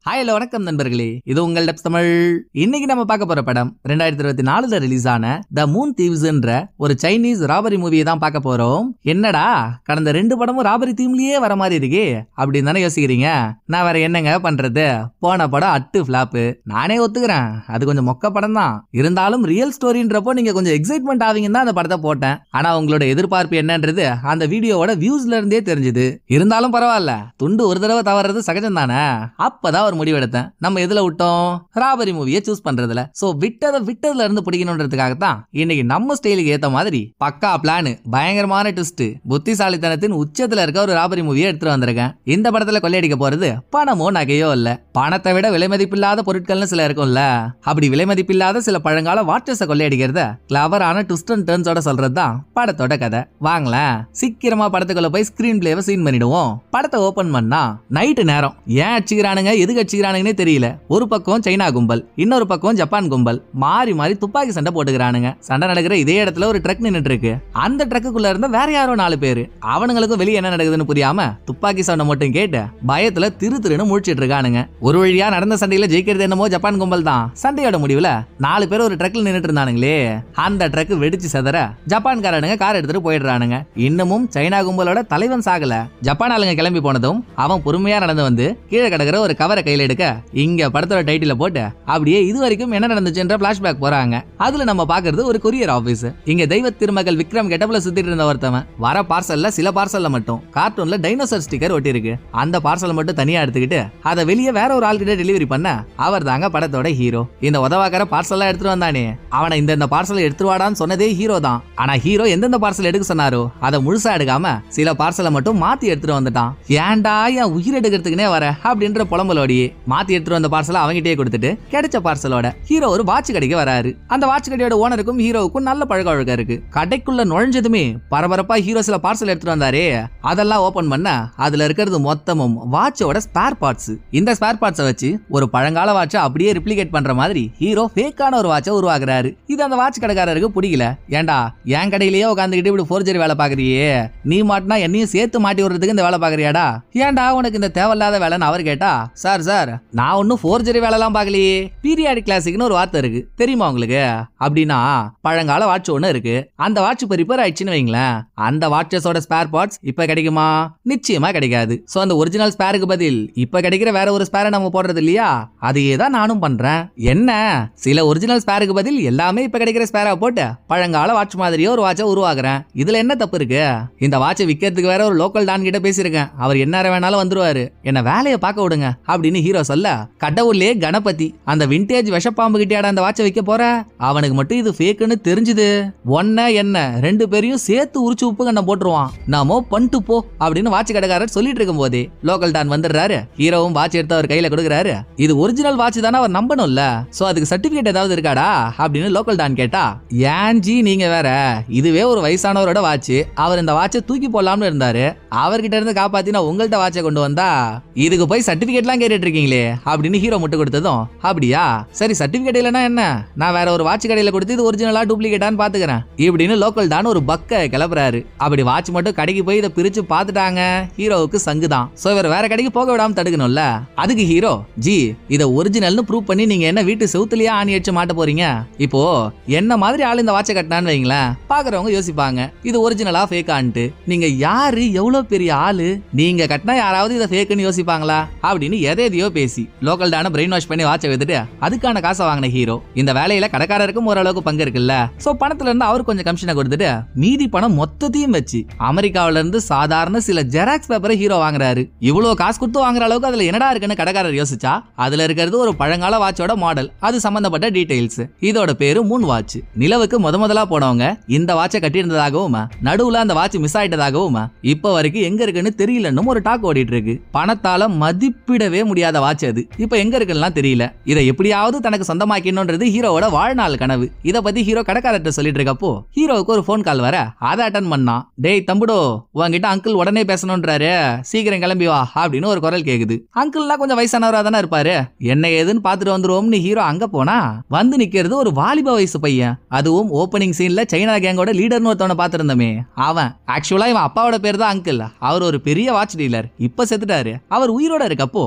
Hello வணக்கம் நண்பர்களே, இது உங்கள் டெப்ஸ் தமிழ். இன்னைக்கு நம்ம பார்க்க போற படம் 2024 ரிலீஸ் ஆன த மூன் தீவ்ஸ்ன்ற ஒரு சைனீஸ் ராபரி மூவியை தான் பார்க்க போறோம். என்னடா கடந்த 2 படமும் ராபரி தீம்லயே வர மாதிரி இருக்கே அப்படின்னு தானே யோசிக்கிறீங்க. நான் வேற என்னங்க பண்றது, போன படம் அட்டு ஃபிளாப்பு. நானே ஒத்துக்கிறேன், அது கொஞ்சம் மொக்க படம் தான். இருந்தாலும் ரியல் ஸ்டோரின்றப்போ நீங்க கொஞ்சம் எக்ஸைட்மெண்ட் ஆவீங்கன்னு தான் அந்த படத்தை போட்டேன். ஆனா உங்களோட எதிர்பார்ப்பு என்னன்றது அந்த வீடியோவோட வியூஸ்ல இருந்தே தெரிஞ்சுது. இருந்தாலும் பரவாயில்ல, துண்டு ஒரு தடவை தவறது சகஜம் தானே. அப்பதான் ஒரு முடிவெடுத்தேன், நம்ம எதுல விட்டோம், ராபரி மூவியை சூஸ் பண்றதுல. சோ விட்டதுல இருந்து பிடிக்கணும்ன்றதுக்காகத்தான் இன்னைக்கு நம்ம ஸ்டைலுக்கு ஏத்த மாதிரி பக்கா பிளான், பயங்கரமான ட்விஸ்ட், புத்திசாலித்தனத்தின் உச்சத்துல இருக்க ஒரு ராபரி மூவியை எடுத்துட்டு வந்திருக்கேன். இந்த படத்துல கொள்ளையடிக்க போறது பணமோ நகையோ இல்ல, பணத்தை விட விலை மதிப்பில்லாத பொருட்கள்னு சில இருக்கும்ல, அப்படி விலை மதிப்பில்லாத சில பழங்கால வாட்சஸ கொள்ளையடிக்கிறத கிளவரான ட்விஸ்ட் அண்ட் டர்ன்ஸோட சொல்றதுதான் படத்தோட கதை. வாங்களேன் சீக்கிரமா படத்துக்குள்ள போய் ஸ்கிரீன் பிளேவை சீன் பண்ணிடுவோம். படத்தை ஓபன் பண்ணா நைட்டு நேரம். ஏன் அடிச்சுக்கிறானுங்க, எதுக்கு அடிச்சுக்கிறானுங்கன்னே தெரியல. ஒரு பக்கம் சைனா கும்பல், இன்னொரு பக்கம் ஜப்பான் கும்பல் மாறி மாறி துப்பாக்கி சண்டை போட்டுக்கிறானுங்க. சண்டை நடக்கிற இதே இடத்துல ஒரு ட்ரக் நின்னுட்டு இருக்கு. அந்த ட்ரக்குள்ள இருந்த வேற யாரோ 4 பேரு. அவனுங்களுக்கும் வெளியே என்ன நடக்குதுன்னு புரியாம துப்பாக்கி சண்டை மட்டும் கேட்டு பயத்துல திருன்னு முழிச்சிட்டு இருக்கானுங்க. ஒரு வழியா நடந்த சண்டையில ஜெயிக்கிறது என்னமோ ஜப்பான் கும்பல் தான். சண்டையோட முடிவுல 4 பேர் ஒரு ட்ரக்ல நின்னுட்டு இருந்தானுங்களே, அந்த ட்ரக் வெடிச்சு செதற ஜப்பான்காரனுங்க கார் எடுத்துட்டு போயிடுறானுங்க. இன்னமும் சைனா கும்பலோட தலைவன் சாகல. ஜப்பான் ஆளுங்க கிளம்பி போனதும் அவன் பொறுமையா நடந்து வந்து கீழே கிடக்கிற ஒரு கவரை கையில எடுக்க இங்க படத்தோட டைட்டில போட்டு அப்படியே இது வரைக்கும் என்ன நடந்துச்சுன்ற பிளாஷ்பேக் போறாங்க. அதுல நம்ம பாக்குறது ஒரு கொரியர் ஆபீஸ். இங்க தெய்வ திருமகள் விக்ரம் கெட்டப்ல சுத்திட்டு இருந்த ஒருத்தவன் வர பார்சல்ல சில பார்சல்ல மட்டும் கார்ட்டூன்ல டைனோசர் ஸ்டிக்கர் ஒட்டி இருக்கு. அந்த பார்சல் மட்டும் தனியா எடுத்துக்கிட்டு அதை வெளியே வேற ஒரு ஆள்கிட்ட டெலிவரி பண்ண அவர் தாங்க படத்தோட ஹீரோ. இந்த உதவாக்கார பார்சல் எடுத்துட்டு வந்தானே, அவனை இந்த பார்சல் எடுத்துவாடான்னு சொன்னதே ஹீரோ தான். ஆனா ஹீரோ எந்தெந்த பார்சல் எடுக்க சொன்னாரோ அதை முழுசா எடுக்காம சில பார்சலை மட்டும் மாத்தி எடுத்துட்டு வந்துட்டான். ஏன்டா என் உயிர் எடுக்கிறதுக்குனே வர அப்படின்ற புலம்பலோடியே மாத்தி எடுத்துட்டு வந்த பார்சலை அவங்கிட்டே கொடுத்துட்டு கிடைச்ச பார்சலோட ஹீரோ ஒரு வாட்ச் கடைக்கு வராரு. அந்த வாட்ச் கடையோட ஓனருக்கும் ஹீரோவுக்கும் நல்ல பழக்க வழக்கம் இருக்கு. கடைக்குள்ள நுழைஞ்சதுமே பரபரப்பா ஹீரோ சில பார்சல் எடுத்துட்டு வந்தாரே, அதெல்லாம் ஓபன் பண்ண அதுல இருக்கிறது மொத்தமும் வாட்சோட ஸ்பேர் பார்ட்ஸ். இந்த ஸ்பேர் பார்ட்ஸை வச்சு ஒரு பழங்கால வாட்சை அப்படியே ரிப்ளிகேட் பண்ற மாதிரி ஹீரோ ஃபேக்கான ஒரு வாட்சை உருவாக்குறாரு. இது அந்த வாட்ச் கடைக்காரருக்கு பிடிக்கல. ஏண்டா என் கடையிலேயே உட்காந்துக்கிட்டு இப்படி ஃபோர்ஜரி வேலை பாக்குறியே, நீ மாட்டினா என்னையும் சேர்த்து மாட்டி விடுறதுக்கு இந்த வேலை பாக்குறியாடா, ஏண்டா உனக்கு இந்த தேவையில்லாத வேலைன்னு அவர் கேட்டா, சார் நான் ஒன்னும் ஃபோர்ஜரி வேலைலாம் பார்க்கலையே, பீரியாடிக் கிளாசிக்னு ஒரு வார்த்தை இருக்கு தெரியுமா உங்களுக்கு அப்படின்னா பழங்கால வாட்ச் ஒண்ணு இருக்கு. அந்த வாட்ச் இப்போ ரிப்பேர் ஆயிடுச்சுன்னு வைங்களேன், அந்த வாட்சஸோட ஸ்பேர் பார்ட்ஸ் இப்ப கிடைக்குமா? நிச்சயமா கிடைக்காது. சோ அந்த ஒரிஜினல் ஸ்பேருக்கு பதில் இப்ப கிடைக்கிற வேற ஒரு ஸ்பேரை நம்ம போடுறது இல்லையா, அதையே தான் நானும் பண்றேன். என்ன சில ஒரிஜினல் ஸ்பேருக்கு பதில் எல்லாமே இப்ப கிடைக்கிற ஸ்பேரா போட்டு பழங்கால வாட்ச் மாதிரியே ஒரு வாட்சை உருவாக்குறேன். இதுல என்ன தப்பு இருக்கு? இந்த வாட்சை விக்கிறதுக்கு வேற ஒரு லோக்கல் டான் கிட்ட பேசியிருக்கேன், அவர் என்ன வேணாலும் வந்துருவாரு, என்ன வேலையை பார்க்க விடுங்க அப்படின்னு ஹீரோ சொல்ல, கடவுளே கணபதி அந்த விண்டேஜ் விஷப்பாம்பு கிட்டியாட அந்த வாட்சை வைக்க போற, அவனுக்கு மட்டும் இது ஃபேக்குன்னு தெரிஞ்சுது, ஒன்ன என்ன 2 பேரையும் சேர்த்து உரிச்சு உப்பு கண்ணம் போட்டுருவான், நாமோ பண்ணிட்டு போ அப்படின்னு வாட்ச் கடைக்காரர் சொல்லிட்டு இருக்கும் போதே லோக்கல் டான் வந்துடுறாரு. ஹீரோவும் வாட்ச் எடுத்து அவர் கையில கொடுக்குறாரு. இது ஒரிஜினல் வாட்ச் தானே அவர் நம்பணும்ல, சோ அதுக்கு சர்டிபிகேட் ஏதாவது இருக்காடா அப்படின்னு லோக்கல் டான் கேட்டா, ஏன்ஜி நீங்க வேற, இதுவே ஒரு வயசானவரோட வாட்ச், அவர் இந்த வாட்சை தூக்கி போடலாம்னு இருந்தாரு, அவர்கிட்ட இருந்து காப்பாத்தி நான் உங்கள்ட்ட வாட்சை கொண்டு வந்தா இதுக்கு போய் சர்டிபிகேட்லாம் கேட்டுட்டு இருக்கீங்களே அப்படின்னு ஹீரோ முட்டு கொடுத்ததும், அப்படியா சரி சர்டிபிகேட் இல்லனா என்ன, நான் வேற ஒரு வாட்ச் கடையில கொடுத்து இது ஒரிஜினலா டூப்ளிகேட்டான்னு பாத்துக்கிறேன் இப்படின்னு லோக்கல் டான் ஒரு பக்க கிளப்புறாரு. அப்படி வாட்ச் மட்டும் கடைக்கு போய் இதை பிரிச்சு பாத்துட்டாங்க. ஹீரோவுக்கு சங்குதான். சோ இவர் வேற கடைக்கு போக விடாம தடுக்கணும்ல. அதுக்கு ஹீரோ, ஜி இத ஒரிஜினல்னு ப்ரூவ் பண்ணி நீங்க என்ன வீட்டு செவுத்துலயே ஆணி அடிச்சு மாட்ட போறீங்க? இப்போ என்ன மாதிரி ஆள் இந்த வாட்சை கட்டினான்னு வைங்களேன், பாக்குறவங்க யோசிப்பாங்க இது ஒரிஜினலா ஃபேக்கான்ட்டு. நீங்க யாரு, எவ்வளவு பெரிய ஆளு, நீங்க கட்டினா யாராவது இதை ஃபேக்குன்னு யோசிப்பாங்களா அப்படின்னு எதையோ பேசி லோக்கல் டான பிரெயின் வாஷ் பண்ணி வாட்சை வித்துட்டு அதுக்கான காசை வாங்கின ஹீரோ. இந்த வேலையில கடைக்காரருக்கும் ஓரளவுக்கு பங்கு இருக்குல்ல, சோ பணத்துல இருந்து அவர் கொஞ்சம் கமிஷனை கொடுத்துட்டு மீதி பணம் மொத்தத்தையும் வச்சு அமெரிக்காவில இருந்து சாதாரண சில ஜெராக்ஸ் பேப்பரை ஹீரோ வாங்குறாரு. இவ்வளவு காசு கொடுத்து வாங்குற அளவுக்கு அதுல என்னடா இருக்குன்னு கடைக்காரர் யோசிச்சா, அதுல இருக்கிறது ஒரு பழங்கால வாட்சோட மாடல், அது சம்பந்தப்பட்ட டீடைல்ஸ். இதோட பேரு மூன் வாட்ச். நிலவுக்கு முதலா போனவங்க இந்த வாட்சை கட்டியிருந்ததாகவும் நடுவுல அந்த வாட்ச் மிஸ் ஆயிட்டதாகவும் இப்ப வரைக்கும் எங்க இருக்குன்னு தெரியலன்னு ஒரு டாக் ஓடிட்டு இருக்கு. பணத்தால மதிப்பிடவே முடியாத வாட்ச் அது இப்ப எங்க இருக்குன்னு தெரியல. இதை எப்படியாவது தனக்கு சொந்தமாக்கணும்ன்றது ஹீரோவோட வாழ்நாள் கனவு. இத பத்தி ஹீரோ கடைக்காரர்கிட்ட சொல்லிட்டு இருக்கப்போ ஹீரோவுக்கு ஒரு போன் கால் வர அதை அட்டன் பண்ணா. டேய் தம்புடோ, உங்ககிட்ட அங்கிள் உடனே பேசணும்ன்றாரு, சீக்கிரம் கிளம்பி வா அப்படின்னு ஒரு குரல் கேக்குது. அங்கிள்லாம் கொஞ்சம் வயசானவரா தானே இருப்பாரு, என்ன ஏதுன்னு பாத்துட்டு வந்துருவோம்னு ஹீரோ அங்க போனா வந்து நிக்கிறது ஒரு வாலிப வயசு பையன். அதுவும் ஓப்பனிங் சீன்ல சைனா கேங்கோட லீடர்னு ஒருத்தவனை பாத்துருந்தோமே அவன். ஆக்சுவலா இவன் அப்பாவோட பேர் தான் அங்கிள். அவர் ஒரு பெரிய வாட்ச் டீலர், இப்ப செத்துட்டாரு. அவர் உயிரோட இருக்கப்போ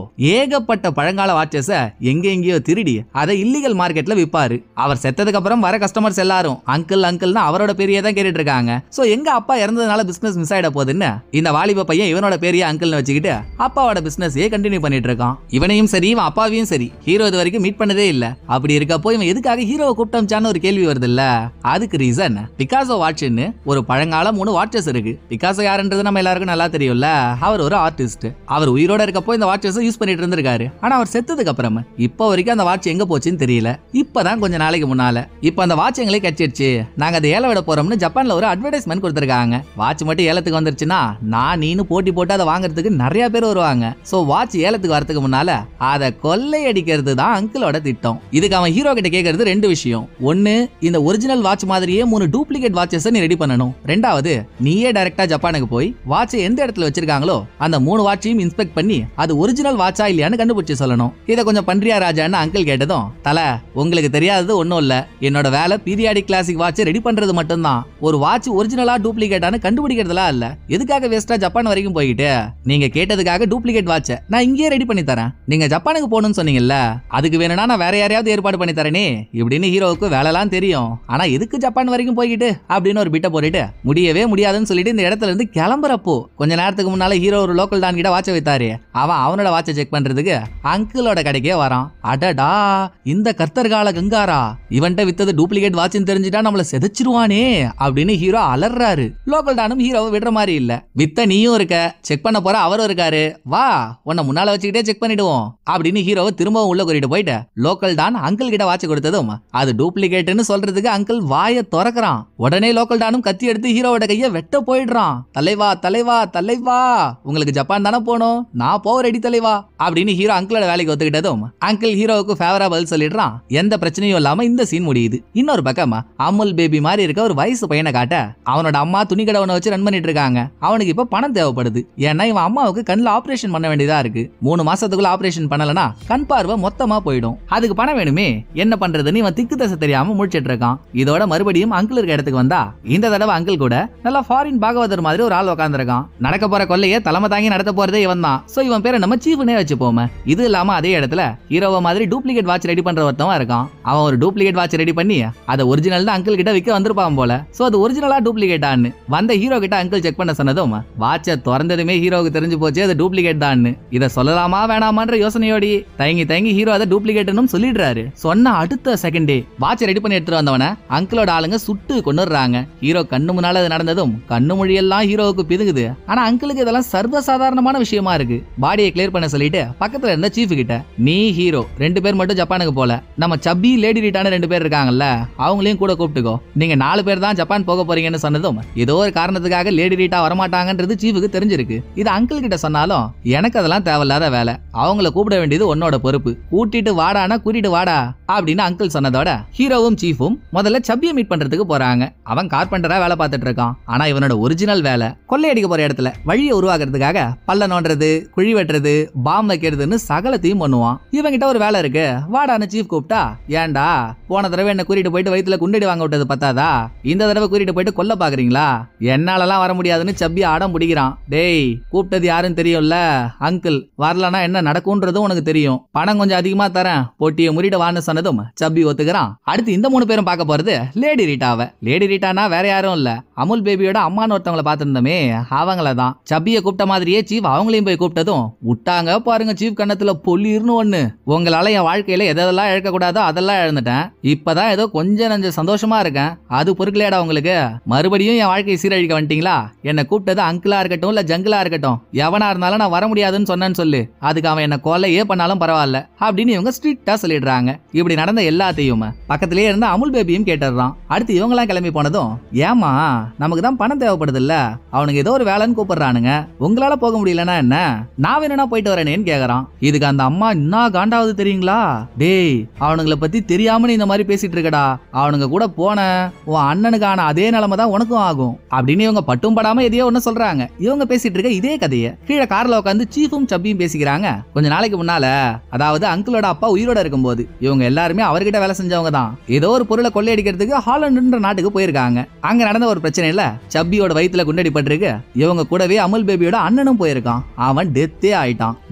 ஏகப்பட்ட பழங்கால வாட்சஸ எங்கெங்கயோ திருடி அதை இல்லீகல் மார்க்கெட்ல விப்பாரு. அவர் செத்ததுக்கு அப்புறம் வர கஸ்டமர்ஸ் எல்லாரும் அங்கிள் அங்கிள்னு அவரோட பேரையே தான் கேட்டுட்டு இருக்காங்க. சோ எங்க அப்பா இறந்ததுனால பிசினஸ் மிஸ் ஆயிட போகுதுன்னு இந்த வாலிப பையன் இவனோட பேரையே அங்கிள்னு வச்சுக்கிட்டு அப்பாவோட பிசினஸையே கண்டினியூ பண்ணிட்டு இருக்கான். இவனையும் சரி இவன் அப்பாவையும் சரி ஹீரோ இது வரைக்கும் மீட் பண்ணதே இல்ல. அப்படி இருக்கப்போ இவன் எதுக்காக ஹீரோவை கூப்பிட்டான்னு ஒரு கேள்வி வருது இல்ல. அதுக்கு ரீசன் பிகாசோ வாட்ச்னு ஒரு பழங்கால 3 வாட்சஸ் இருக்கு. பிகாசோ யாருன்றது நம்ம எல்லாருக்கும் நல்லா தெரியும்ல. அவர் ஒரு ஆர்டிஸ்ட். அவர் உயிரோட இருக்கப்போ இந்த வாட்சஸ் யூஸ் பண்ணிட்டு இருந்திருக்காரு. ஆனா அவர் செத்ததுக்கு அப்புறம் இப்போ வரைக்கும் அந்த வாட்ச் எங்க போச்சுன்னு தெரியல. இப்பதான் கொஞ்ச நாளைக்கு முன்னால இப்ப அந்த வாட்ச் எங்களே கிடைச்சிருச்சு, நாங்க அதை ஏல விட போறோம்னு ஜப்பான்ல ஒரு அட்வர்டைஸ்மெண்ட் கொடுத்திருக்காங்க. வாட்ச் மட்டும் ஏலத்துக்கு வந்துருச்சுன்னா நான் நீனு போட்டி போட்டு அதை வாங்குறதுக்கு நிறைய பேர் வருவாங்க. சோ வாட்ச் ஏலத்துக்கு வரதுக்கு முன்னால அதை கொள்ளையடிக்கிறது தான் அங்கிளோட திட்டம். இதுக்கு அவன் ஹீரோ கிட்ட கேக்குறது 2 விஷயம். ஒன்னு, இந்த ஒரிஜினல் வாட்ச் மாதிரியே 3 டூப்ளிகேட் வாட்சஸ் நீ ரெடி பண்ணணும். ரெண்டாவது, நீயே டைரக்டா ஜப்பானுக்கு போய் வாட்சை எந்த இடத்துல வச்சிருக்காங்களோ அந்த 3 வாட்சையும் இன்ஸ்பெக்ட் பண்ணி அது ஒரிஜினல் வாட்சா இல்லையான்னு கண்டுபிடிச்சு சொல்லணும். இதை கொஞ்சம் பண்றியா ராஜான்னு அங்கிள் கேட்டதும், தல உங்களுக்கு தெரியாதது ஒன்னும் இல்ல, என்னோட வேலை பீரியாடிக் கிளாசிக் வாட்சை ரெடி பண்றது மட்டும்தான். ஒரு வாட்ச் ஒரிஜினலா டூப்ளிகேட்டானு கண்டுபிடிக்கிறதுலாம் இல்ல. எதுக்காக வேஸ்டா ஜப்பான் வரைக்கும் போயிட்டு நீங்க கேட்டதுக்காக டூப்ளிகேட் வாட்சை நான் இங்கேயே ரெடி பண்ணி தரேன். நீங்க ஜப்பானுக்கு போகணும்னு சொன்னீங்கல்ல, அதுக்கு வேணும்னா நான் வேற யாரையாவது ஏற்பாடு பண்ணி தரேனே இப்படின்னு ஹீரோவுக்கு வேலைலாம் தெரியும். ஆனா எதுக்கு ஜப்பான் வரைக்கும் போய்கிட்டு அப்படின்னு ஒரு பிட்ட போட்டுட்டு முடியவே முடியாதுன்னு சொல்லிட்டு இந்த இடத்துல இருந்து கிளம்புறப்போ கொஞ்ச நேரத்துக்கு முன்னால ஹீரோ ஒரு லோக்கல் டான் கிட்ட வாட்சை வைத்தாரு. அவனோட வாட்சை செக் பண்றதுக்கு அங்கிளோட கடைக்கே வரான். அடடா, இந்த கர்த்தர்கால கங்காரா, இவன்ட்ட வித்தது டூப்ளிகேட் வாட்ச்னு தெரிஞ்சுட்டா நம்மள செதச்சிருவானே அப்படின்னு ஹீரோ அலறாரு. லோக்கல் டானும் ஹீரோவை விடுற மாதிரி இல்ல. வித்த நீயும் இருக்க, செக் பண்ண போற அவரும் இருக்காரு, வா உன்னை முன்னால வச்சுக்கிட்டே செக் பண்ணிடுவோம் அப்படின்னு ஹீரோவை திரும்பவும் உள்ள கூட்டிட்டு போயிட்டு லோக்கல் டான் அங்கிள் கிட்ட வாட்ச் கொடுத்ததும் அது டூப்ளிகேட்னு சொல்றதுக்கு அங்கிள் வாயை திறக்கிறான். உடனே லோக்கல் டானும் கத்தி எடுத்து ஹீரோவோட கைய வெட்ட போயிடுறான். தலைவா தலைவா தலைவா, உங்களுக்கு ஜப்பான் தானே போனோம், நான் போக ரெடி தலைவா அப்படின்னு ஹீரோ அங்கிளோட வேலைக்கு ஒத்துக்கிட்டதும் அங்கிள் ஹீரோவுக்கு ஃபேவரா பதில் சொல்லிடுறான். எந்த பிரச்சனையும் இல்லாம இந்த சீன் முடியுது. இன்னொரு பக்கம் அமுல் பேபி மாதிரி இருக்க ஒரு வயசு பையனை காட்ட அவனோட அம்மா துணி கடை ஒண்ணு வச்சு ரன் பண்ணிட்டு இருக்காங்க. அவனுக்கு இப்ப பணம் தேவைப்படுது. ஏன்னா இவன் அம்மாவுக்கு கண்ணுல ஆபரேஷன் பண்ண வேண்டியதா இருக்கு. 3 மாசத்துக்குள்ள ஆபரேஷன் பண்ணலனா கண் பார்வை மொத்தமா போயிடும். அதுக்கு பணம் வேணுமே, என்ன பண்றதுன்னு இவன் திக்கு தசை தெரியாம முடிச்சிட்டு இருக்கான். இதோட மறுபடியும் அங்கிள் இருக்க இடத்துக்கு வந்தா இந்த தடவை அங்கிள் கூட நல்லா ஃபாரின் பாகவதர் மாதிரி ஒரு ஆள் உட்கார்ந்திருக்கான். நடக்க போற கொள்ளைய தலைமை தாங்கி நடத்த போறதே இவன் தான். சோ இவன் பேரை நம்ம சீஃப்னே வச்சுப்போமே. இது இல்லாம அதே இடத்துல ஹீரோவ மாதிரி டூப்ளிகேட் வாட்ச் ரெடி பண்ற ஒருத்தவன் இருக்கான். அவன் ஒரு டூப்ளிகேட் வாட்ச் ரெடி பண்ணி அதை ஒரிஜினல் அங்கிள் கிட்ட விற்க வந்திருப்பான் போல. சோ அது ஒரிஜினலா டூப்ளிகேட்டான்னு வந்த ஹீரோ கிட்ட அங்கிள் செக் பண்ண சொன்னதும் வாட்சை திறந்ததுமே ஹீரோவுக்கு தெரிஞ்சு போச்சு அது டூப்ளிகேட் தான். இதை சொல்லலாமா வேணாமான்ற யோசனையோடி தயங்கி ஹீரோ அதை டூப்ளிகேட்னு சொல்லிடுறாரு. சொன்ன அடுத்த செகண்டே வாட்ச் ரெடி பண்ணி எடுத்துட்டு வந்தவன அங்கிளோட ஆளுங்க சுட்டு கொன்னுறாங்க. ஹீரோ கண்ணு முன்னால அது நடந்ததும் கண்ணு மொழியெல்லாம் ஹீரோவுக்கு பிதுங்குது. ஆனா அங்கிளுக்கு இதெல்லாம் சர்வசாதாரணமான விஷயமா இருக்கு. பாடியை கிளியர் பண்ண சொல்லிட்டு பக்கத்துல இருந்த சீஃப் கிட்ட, நீ ஹீரோ 2 பேர் மட்டும் ஜப்பானுக்கு போல, நம்ம சப்பி லேடி ரீட்டான 2 பேர் இருக்காங்கல்ல அவங்களையும் கூட கூப்பிட்டுக்கோ, நீங்க 4 பேர் தான் ஜப்பான் போக போறீங்கன்னு சொன்னதும் ஏதோ ஒரு காரணத்துக்காக லேடி ரீட்டா வரமாட்டாங்கன்றது சீஃபுக்கு தெரிஞ்சிருக்கு. இது அங்கிள் கிட்ட சொன்னாலும் எனக்கு அதெல்லாம் தேவையில்லாத வேலை, அவங்கள கூப்பிட வேண்டியது உன்னோட பொறுப்பு, கூட்டிட்டு வாடானா கூட்டிட்டு வாடா அப்படின்னு அங்கிள் சொன்னதோட ஹீரோவும் சீஃபும் முதல்ல சப்பியை மீட் பண்றதுக்கு போறாங்க. அவன் கார்பெண்டரா வேலை பார்த்துட்டு இருக்கான். ஆனா இவனோட ஒரிஜினல் வேலை கொள்ளையடிக்க போற இடத்துல வழியை உருவாக்குறதுக்காக பல்ல நோண்டுறது, குழி வெட்டுறது, பாம் வைக்கிறதுன்னு சகலத்தையும் பண்ணுவான். இவங்கிட்ட ஒரு வேலை இருக்கு, வாடான்னு சீஃப் கூப்பிட்டா, ஏன்டா போன தடவை என்ன கூட்டிட்டு போயிட்டு வயித்துல குண்டடி வாங்க விட்டது பத்தாதா, இந்த தடவை கூட்டிட்டு போயிட்டு கொல்ல பாக்குறீங்களா, என்னாலலாம் வர முடியாதுன்னு சப்பி அடம் பிடிக்கிறான். டேய் கூப்பிட்டது யாருன்னு தெரியும்ல, அங்கிள், வரலனா என்ன நடக்கும்ன்றதும் உனக்கு தெரியும், பணம் கொஞ்சம் அதிகமா தரேன், போட்டியை முறிட்டு வான்னு சொன்னதும் சப்பி ஒத்துக்கிறான். அடுத்து இந்த 3 பேரும் பார்க்க போறது லேடி ரீட்டாவை. லேடி ரீட்டானா வேற யாரும் இல்ல, அமுல் பேபியோட அம்மான்னு ஒருத்தவங்களை பார்த்திருந்தோமே அவங்களதான். சப்பியை கூப்பிட்ட மாதிரியே சீஃப் அவங்களையும் போய் கூப்பிட்டதும் விட்டாங்க பாருங்க சீஃப் கண்ணத்துல பொல்லிருன்னு ஒண்ணு. உங்களால என் வாழ்க்கையில எதெல்லாம் இழக்க கூடாதோ அதெல்லாம் இழந்துட்டேன், இப்பதான் ஏதோ கொஞ்சம் நஞ்ச சந்தோஷமா இருக்கேன், அது பொறுக்கலையாடா உங்களுக்கு, மறுபடியும் என் வாழ்க்கையை சீரழிக்க வந்துட்டீங்களா, என்ன கூப்பிட்டது அங்கிளா இருக்கட்டும் இல்ல ஜங்கிளா இருக்கட்டும் எவனா இருந்தாலும் நான் வர முடியாதுன்னு சொன்னேன்னு சொல்லு, அதுக்கு அவன் என்ன கொலையே பண்ணாலும் பரவாயில்ல அப்படின்னு இவங்க ஸ்ட்ரிக்டா சொல்லிடுறாங்க. இப்படி நடந்த எல்லாத்தையும் பக்கத்திலேயே இருந்த அமுல் பேபியும் கேட்டுறான். அடுத்து இவங்க எல்லாம் கிளம்பி போனதும், ஏமா நமக்கு தான் பணம் தேவைப்படுது இல்ல, அவனுக்கு ஏதோ ஒரு வேலைன்னு கூப்பிடுறானுங்க, உங்களால போக முடியலன்னா என்ன, நான் வேணும்னா போயிட்டு வரேன்னு கேக்குறான். இதுக்கு அந்த அம்மா என்ன காண்டாவது தெரியுங்களா, டேய் அவனுங்களை பத்தி தெரியாம நீ இந்த மாதிரி பேசிட்டு இருக்கடா, அவனுங்க கூட போன உன் அண்ணனுக்கு ஆன அதே நிலைமை தான் உனக்கும் ஆகும் அப்படின்னு இவங்க பட்டும் படாம எதையோ ஒண்ணு சொல்றாங்க. இவங்க பேசிட்டு இருக்க இதே கதையை கீழே கார்ல உட்காந்து சீஃபும் சப்பியும் பேசிக்கிறாங்க. கொஞ்ச நாளைக்கு முன்னால, அதாவது அங்கிளோட அப்பா உயிரோட இருக்கும்போது இவங்க எல்லாருமே அவர்கிட்ட வேலை செஞ்சவங்க தான். ஏதோ ஒரு பொருளை கொள்ளையடிக்கிறதுக்கு ஹாலண்டுன்ற நாட்டுக்கு போயிருக்காங்க. அங்க நடந்த ஒரு பிரச்சனையில சப்பியோட வயித்துல குண்டடி பட்டிருக்கு. இவங்க கூடவே அமுல் பேபியோட அண்ணனும் போயிருக்கான். அவன் டெத்தே ஆயிட்டான். பட் இவங்கள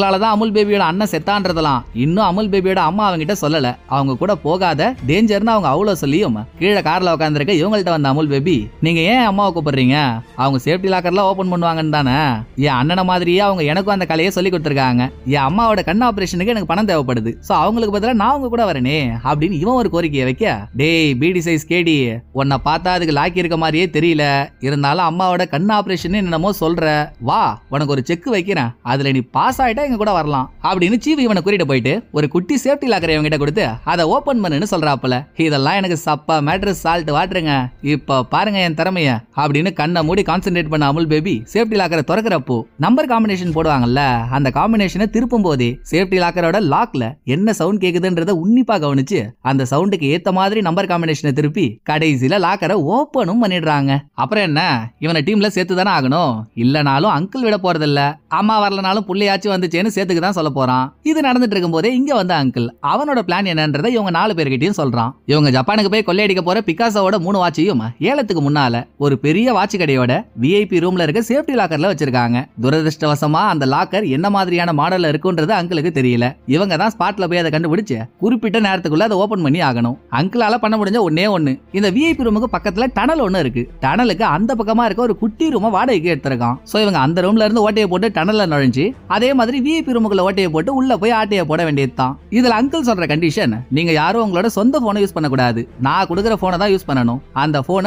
இவங்களாலதான் அமுல் பேபியோட அண்ணன் செத்தான்றதெல்லாம் இன்னும் அமுல் பேபியோட அம்மா அவங்கிட்ட சொல்லல. அவங்க கூட போகாத, டேஞ்சர்னு அவங்க அவ்வளவு சொல்லியும் கீழே கார்ல உட்காந்துருக்க இவங்கள்ட்ட வந்த அமுல் பேபி, நீங்க ஏன் அம்மாவை கூப்பிடுறீங்க, அவங்க சேஃப்டி லாக்கர்லாம் ஓபன் பண்ணுவாங்கன்னு தானே. என் அண்ணனை மாதிரியே அவங்க எனக்கும் அந்த கலையை சொல்லி கொடுத்துருக்காங்க. என் அம்மாவோட கண் ஆபரேஷனுக்கு எனக்கு பணம் தேவைப்படுது. சோ அவங்களுக்கு பதிலா நான் உங்க கூட வரனே அப்படின்னு இவன் ஒரு கோரிக்கையை வைக்க, டேய் பிடி சைஸ் கேடி, உன்னை பார்த்தா அதுக்கு லாக்கி இருக்க மாதிரியே தெரியல, இருந்தாலும் அம்மாவோட கண் ஆபரேஷன் என்னமோ சொல்ற, வா உனக்கு ஒரு செக் வைக்கிறேன், அதுல நீ பாஸ் ஆயிட்டா எங்க கூட வரலாம் அப்படின்னு சீஃப் இவனை கூட்டிட்டு போயிட்டு ஒரு குட்டி சேஃப்டி லாக்கரை இவங்க கிட்ட கொடுத்து அதை ஓபன் பண்ணுன்னு சொல்றாப்புல. இதெல்லாம் எனக்கு சப்பா மேட்ரு சால்ட் வாட்டுருங்க, இப்ப பாருங்க என் திறமைய அப்படின்னு கண்ணை மூடி கான்சென்ட்ரேட் பண்ண அமுல் பேபி சேஃப்டி லாக்கரை திறக்கிறப்போ நம்பர் காம்பினேஷன் போடுவாங்கல்ல, அந்த காம்பினேஷனை திருப்பும் போதே சேஃப்டி லாக்கரோட லாக்ல என்ன சவுண்ட் கேக்குதுன்றத உன்னிப்பா கவனிச்சு அந்த சவுண்டுக்கு ஏத்த மாதிரி நம்பர் காம்பினேஷனை திருப்பி கடைசியில லாக்கரை ஓபனும் பண்ணிடுறாங்க. அப்புறம் என்ன, இவனை டீம்ல சேர்த்து தானே ஆகணும், இல்லனாலும் அங்கிள் விட போறதில்ல, அம்மா வரலனாலும் புள்ளையாச்சும் வந்துச்சேன்னு சேர்த்துக்கு தான் சொல்ல போறான். இது நடந்துட்டு இருக்கும் போதே இங்க வந்த அங்கிள் அவனோட பிளான் என்னன்றதை இவங்க 4 பேர்கிட்டயும் சொல்றான். இவங்க ஜப்பானுக்கு போய் கொள்ளையடிக்க போற பிகாசோட 3 வாட்சையும் ஏலத்துக்கு முன்னால ஒரு பெரிய வாட்ச் கடையோட விஐபி ரூம்ல இருக்க சேஃப்டி லாக்கர்ல வச்சிருக்காங்க. துரதிருஷ்டவசமா அந்த லாக்கர் என்ன மாதிரியான மாடல்ல இருக்குன்றது அங்கிளுக்கு தெரியல. இவங்க தான் ஸ்பாட்ல போய் அதை கண்டுபிடிச்சு குறிப்பிட்ட நேரத்துக்குள்ள அதை ஓபன் பண்ணி ஆகணும். அங்கிளால பண்ண முடிஞ்ச ஒன்னே ஒண்ணு, இந்த விஐபி ரூமுக்கு பக்கத்துல டனல் ஒண்ணு இருக்கு. டனலுக்கு அந்த பக்கமா இருக்க ஒரு குட்டி ரூமை வாடகைக்கு எடுத்திருக்கான். சோ இவங்க அந்த ரூம்ல இருந்து ஓட்டையை போட்டு டனல்ல நுழைஞ்சு அதே மாதிரி விஐபி ரூமுக்குள்ள ஓட்டையை போட்டு உள்ள போய் ஆட்டையை போட வேண்டியதுதான். இதுல அங்கிள் சொல்ற கண்டிஷன், நீங்க யாரும் உங்களோட சொந்த போனை யூஸ் பண்ண கூடாது, நான் கொடுக்குற போனை தான் யூஸ் பண்ணணும். அந்த போனை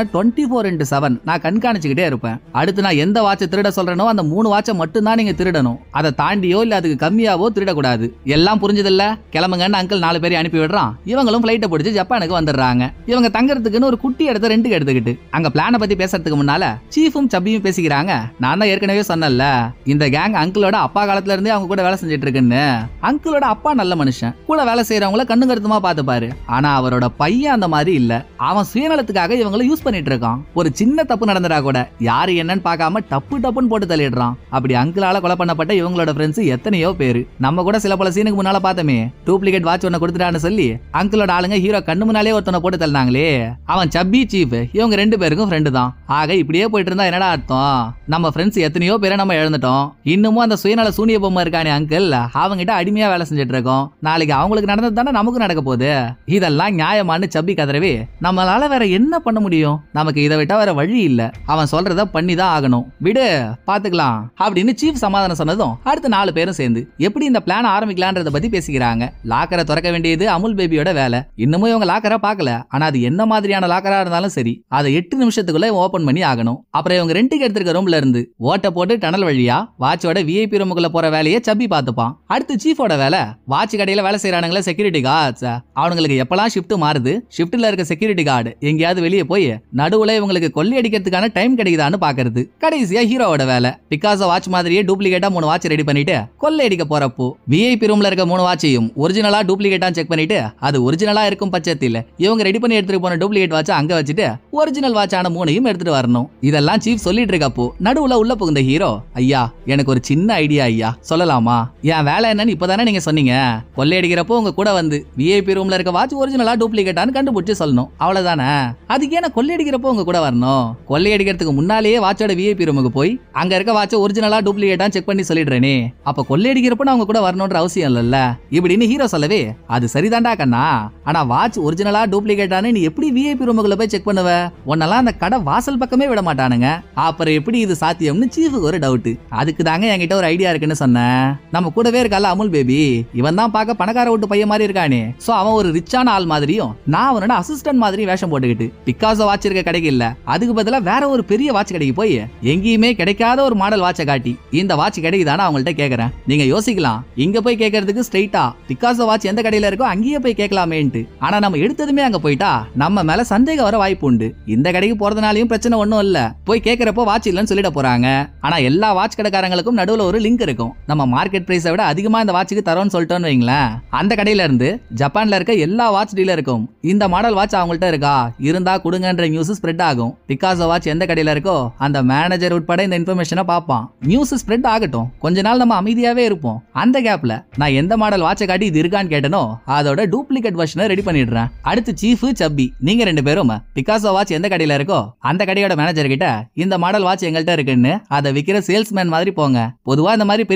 24/7 நான் கண்காணிச்சுக்கிட்டே இருப்பேன். அடுத்து நான் எந்த வாட்சை திருட சொல்றேனோ அந்த 3 வாட்சை மட்டும் தான் நீங்க திருடணும், அதை தாண்டியோ இல்ல அதுக்கு கம்மியாவோ திருடக்கூடாது. எல்லாம் புரிஞ்சதில்ல, கிளம்புங்கன்னு அங்கிள் 4 பேரை அனுப்பி விடுறான். இவங்களும் பிளைட்டை பிடிச்சு ஜப்பானுக்கு வந்துடுறாங்க. இவங்க தங்கறதுக்குன்னு ஒரு குட்டி இடத்த ரெண்டுக்கு எடுத்துக்கிட்டு அங்க பிளான பத்தி பேசுறதுக்கு முன்னால சீஃபும் சப்பியும் பேசிக்கிறாங்க. நான் தான் ஏற்கனவே சொன்னல, இந்த கேங் அங்கிளோட அப்பா காலத்துல இருந்தே அவங்க கூட வேலை செஞ்சுட்டு இருக்குன்னு. அங்கிளோட அப்பா நல்ல மனுஷன், கூட வேலை செய்யறவங்கள கண்ணு கருத்துமா பாத்துப்பாரு. ஆனா அவரோட பையன் அந்த மாதிரி இல்ல, அவன் சுயநலத்துக்காக இவங்களை யூஸ் பண்ணிட்டு இருக்கான். ஒரு சின்ன தப்பு நடந்துடா கூட யாரு என்னன்னு பார்க்காம டப்புன்னு போட்டு தள்ளிடுறான். அப்படி அங்கிளால கொலை பண்ணப்பட்ட இவங்களோட ஃப்ரெண்ட்ஸ் எத்தனையோ பேரு. நம்ம கூட சில பல சீனுக்கு முன்னால பார்த்தோமே, டூப்ளிகேட் வாட்ச் ஒன்னு கொடுத்துட்டான்னு சொல்லி அங்கிளோட ஆளுங்க ஹீரோ கண்ணு முன்னாலே ஒருத்தனை போட்டு தள்ளினாங்களே, அவன் சப்பி சீஃப் இவங்க 2 பேருக்கும் ஃப்ரெண்டு தான். ஆக இப்படியே போயிட்டு இருந்தா என்னடா அர்த்தம், நம்ம ஃப்ரெண்ட்ஸ் எத்தனையோ பேரை நம்ம இழந்துட்டோம். இன்னமும் அந்த சுயநல சூனிய பொம்மை இருக்கானே அங்கிள், அவங்கிட்ட அடிமையா வேலை செஞ்சுட்டு இருக்கோம். நாளைக்கு அவங்களுக்கு நடந்தது தானே நமக்கு நடக்க போகுது. இதெல்லாம் நியாயமானு சப்பி கதறவே, நம்மளால வேற என்ன பண்ண முடியும், நமக்கு இதை விட்டா வேற வழி இல்ல, அவன் சொல்றத பண்ணி தான் ஆகணும், விடு பாத்துக்கலாம் அப்படின்னு சீஃப் சமாதானம் சொன்னதும் அடுத்த 4 பேரும் சேர்ந்து எப்படி இந்த பிளான் ஆரம்பிக்கலான்றத பத்தி பேசிக்கிறாங்க. லாக்கரை திறக்க வேண்டியது அமுல் பேபியோட வேலை. இன்னமும் இவங்க லாக்கரை பார்க்கல, ஆனா அது என்ன மாதிரியான லாக்கரா இருந்தாலும் சரி அதை 8 நிமிஷத்துக்குள்ள ஓபன் பண்ணி ஆகணும். அப்புறம் இவங்க ரெண்டுக்கு எடுத்திருக்க ரூம்ல இருந்து ஓட்ட போட்டு டனல் வழியா வாட்சோட விஐபி ரூமுக்குள்ள போற வேலையை சப்பி பார்த்துப்பான். அடுத்து சீஃபோட வேலை வாட்ச் கடையில வேலை செய்யறானுங்களே செக்யூரிட்டி கார்ட்ஸ், அவங்களுக்கு எப்பெல்லாம் ஷிஃப்ட் மாறுது ஷிஃப்ட்ல இருக்க செக்யூரிட்டி கார்டு எங்கேயாவது வெளியே போய் நடுவுல இவங்களுக்கு கொள்ளை அடிக்கிறதுக்கான டைம் கிடைக்குதான்னு பாக்குறது. கடைசியா ஹீரோவோட வேலை பிகாசோ வாட்ச் மாதிரியே டூப்ளிகேட்டா 3 வாட்ச் ரெடி பண்ணிட்டு கொள்ளை அடிக்க போறப்போ விஐபி ரூம்ல இருக்க 3 வாட்சையும் ஒரிஜினலா டூப்ளிகேட்டா செக் பண்ணிட்டு அது ஒரிஜினலா இருக்கும் பட்சத்தில் இவங்க ரெடி பண்ணி எடுத்துட்டு போன டூப்ளிகேட் வாட்ச் அங்க வச்சுட்டு ஒரிஜினல் வாட்சான 3ஐயும் எடுத்துட்டு வரணும். இதெல்லாம் சீஃப் சொல்லிட்டு இருக்கப்போ நடுவுல உள்ள புகுந்த ஹீரோ, ஐயா எனக்கு ஒரு சின்ன ஐடியா ஐயா, சொல்லலாமா? என் வேலை என்னன்னு இப்பதானே நீங்க சொன்னீங்க, கொள்ளையடிக்கிறப்போ உங்க கூட வந்து விஐபி ரூம்ல இருக்க வாட்ச் ஒரிஜினலா டூப்ளிகேட்டான்னு கண்டுபிடிச்சு சொல்லணும், அவ்வளவுதானே? அதுக்கு ஏன்னா கொள்ளையடிக்கிறப்போ உங்க கூட வரணும்? கொள்ளையடிக்கிறதுக்கு முன்னாலேயே வாட்சோட விஐபி ரூமுக்கு போய் அங்க இருக்க வாட்ச ஒரிஜினலா டூப்ளிகேட்டா செக் பண்ணி சொல்லிடுறேனே, அப்ப கொள்ளையடிக்கிறப்ப நான் உங்க கூட வரணும்ன்ற அவசியம் இல்லல்ல இப்படின்னு ஹீரோ சொல்லவே, அது சரிதான்டா கண்ணா, ஆனா வாட்ச் ஒரிஜினலா டூப்ளிகேட்டான்னு நீ எப்படி விஐபி ரூமுக்குள்ள போய் செக் பண்ணுவ? உன்னெல்லாம் அந்த கடை வாசல் பக்கமே விட மாட்டானுங்க, அப்புறம் எப்படி இது சாத்தியம்னு சீஃபுக்கு ஒரு டவுட். அதுக்கு தாங்க என்கிட்ட ஒரு ஐடியா இருக்குன்னு சொன்னேன். நம்ம கூடவே இருக்கல அமுல் பேபி, இவன் தான் பார்க்க பணக்கார வீட்டு பையன் மாதிரி இருக்கானே, சோ அவன் ஒரு ரிச்சான ஆள் மாதிரியும் நான் அவனோட அசிஸ்டன்ட் மாதிரி வேஷம் போட்டுக்கிட்டு பிகாசோ வாட்ச் இருக்க கடைக்கு இல்ல அதுக்கு பதிலா வேற ஒரு பெரிய வாட்ச் கடைக்கு போய் எங்கேயுமே கிடைக்காத ஒரு மாடல் வாட்சை காட்டி இந்த வாட்ச் கிடைக்குதான்னு அவங்கள்ட்ட கேக்குறேன். நீங்க யோசிக்கலாம், இங்க போய் கேட்கறதுக்கு ஸ்ட்ரைட்டா பிகாசோ வாட்ச் எந்த கடையில இருக்கோ அங்கேயே போய் கேட்கலாமேன்ட்டு. ஆனா நம்ம எடுத்ததுமே அங்க போயிட்டா நம்ம மேல சந்தேகம் வர வாய்ப்பு உண்டு. இந்த கடைக்கு போறதுனாலயும் பிரச்சனை ஒண்ணும் இல்ல, போய் கேட்கறப்போ வாட்ச் இல்லன்னு சொல்லிட போறாங்க. ஆனா எல்லா வாட்ச் கடைக்காரங்களுக்கும் நடுவுல ஒரு லிங்க் இருக்கும். நம்ம மார்க்கெட் பிரைஸை விட அதிகமா இந்த வாட்சுக்கு தரோம்னு சொல்லிட்டோம்னு வைங்களேன், அந்த கடையில இருந்து ஜப்பான்ல இருக்க எல்லா வாட்ச் டீலருக்கும் இந்த மாடல் வாட்ச் அவங்கள்ட்ட இருக்கா இருந்தா கொடுங்கன்ற நியூஸ் ஸ்ப்ரெட் ஆகும். பிகாசோ வாட்ச் எந்த கடையில இருக்கோ அந்த மேனேஜர் உட்பட இந்த இன்ஃபர்மேஷனை பார்ப்பான். நியூஸ் ஸ்ப்ரெட் ஆகட்டும், கொஞ்ச நாள் நம்ம அமைதியாவே இருப்போம். அந்த கேப்ல நான் எந்த மாடல் வாட்சை காட்டி இது இருக்கான்னு கேட்டனோ அதோட டூப்ளிகேட் வெர்ஷனை ரெடி பண்ணிடுறேன். அடுத்து சீஃப் சப்பி நீங்க 2 பேரும் பிகாசோ வாட்ச் எந்த கடையில இருக்கோ அந்த கடையோட மேனேஜர் கிட்ட இந்த மாடல் வாட்ச் எங்கள்கிட்ட இருக்குன்னு அதை விக்கிற சேல்ஸ்மேன் மாதிரி போங்க. பொதுவா இந்த மாதிரி பெரிய கடைகள்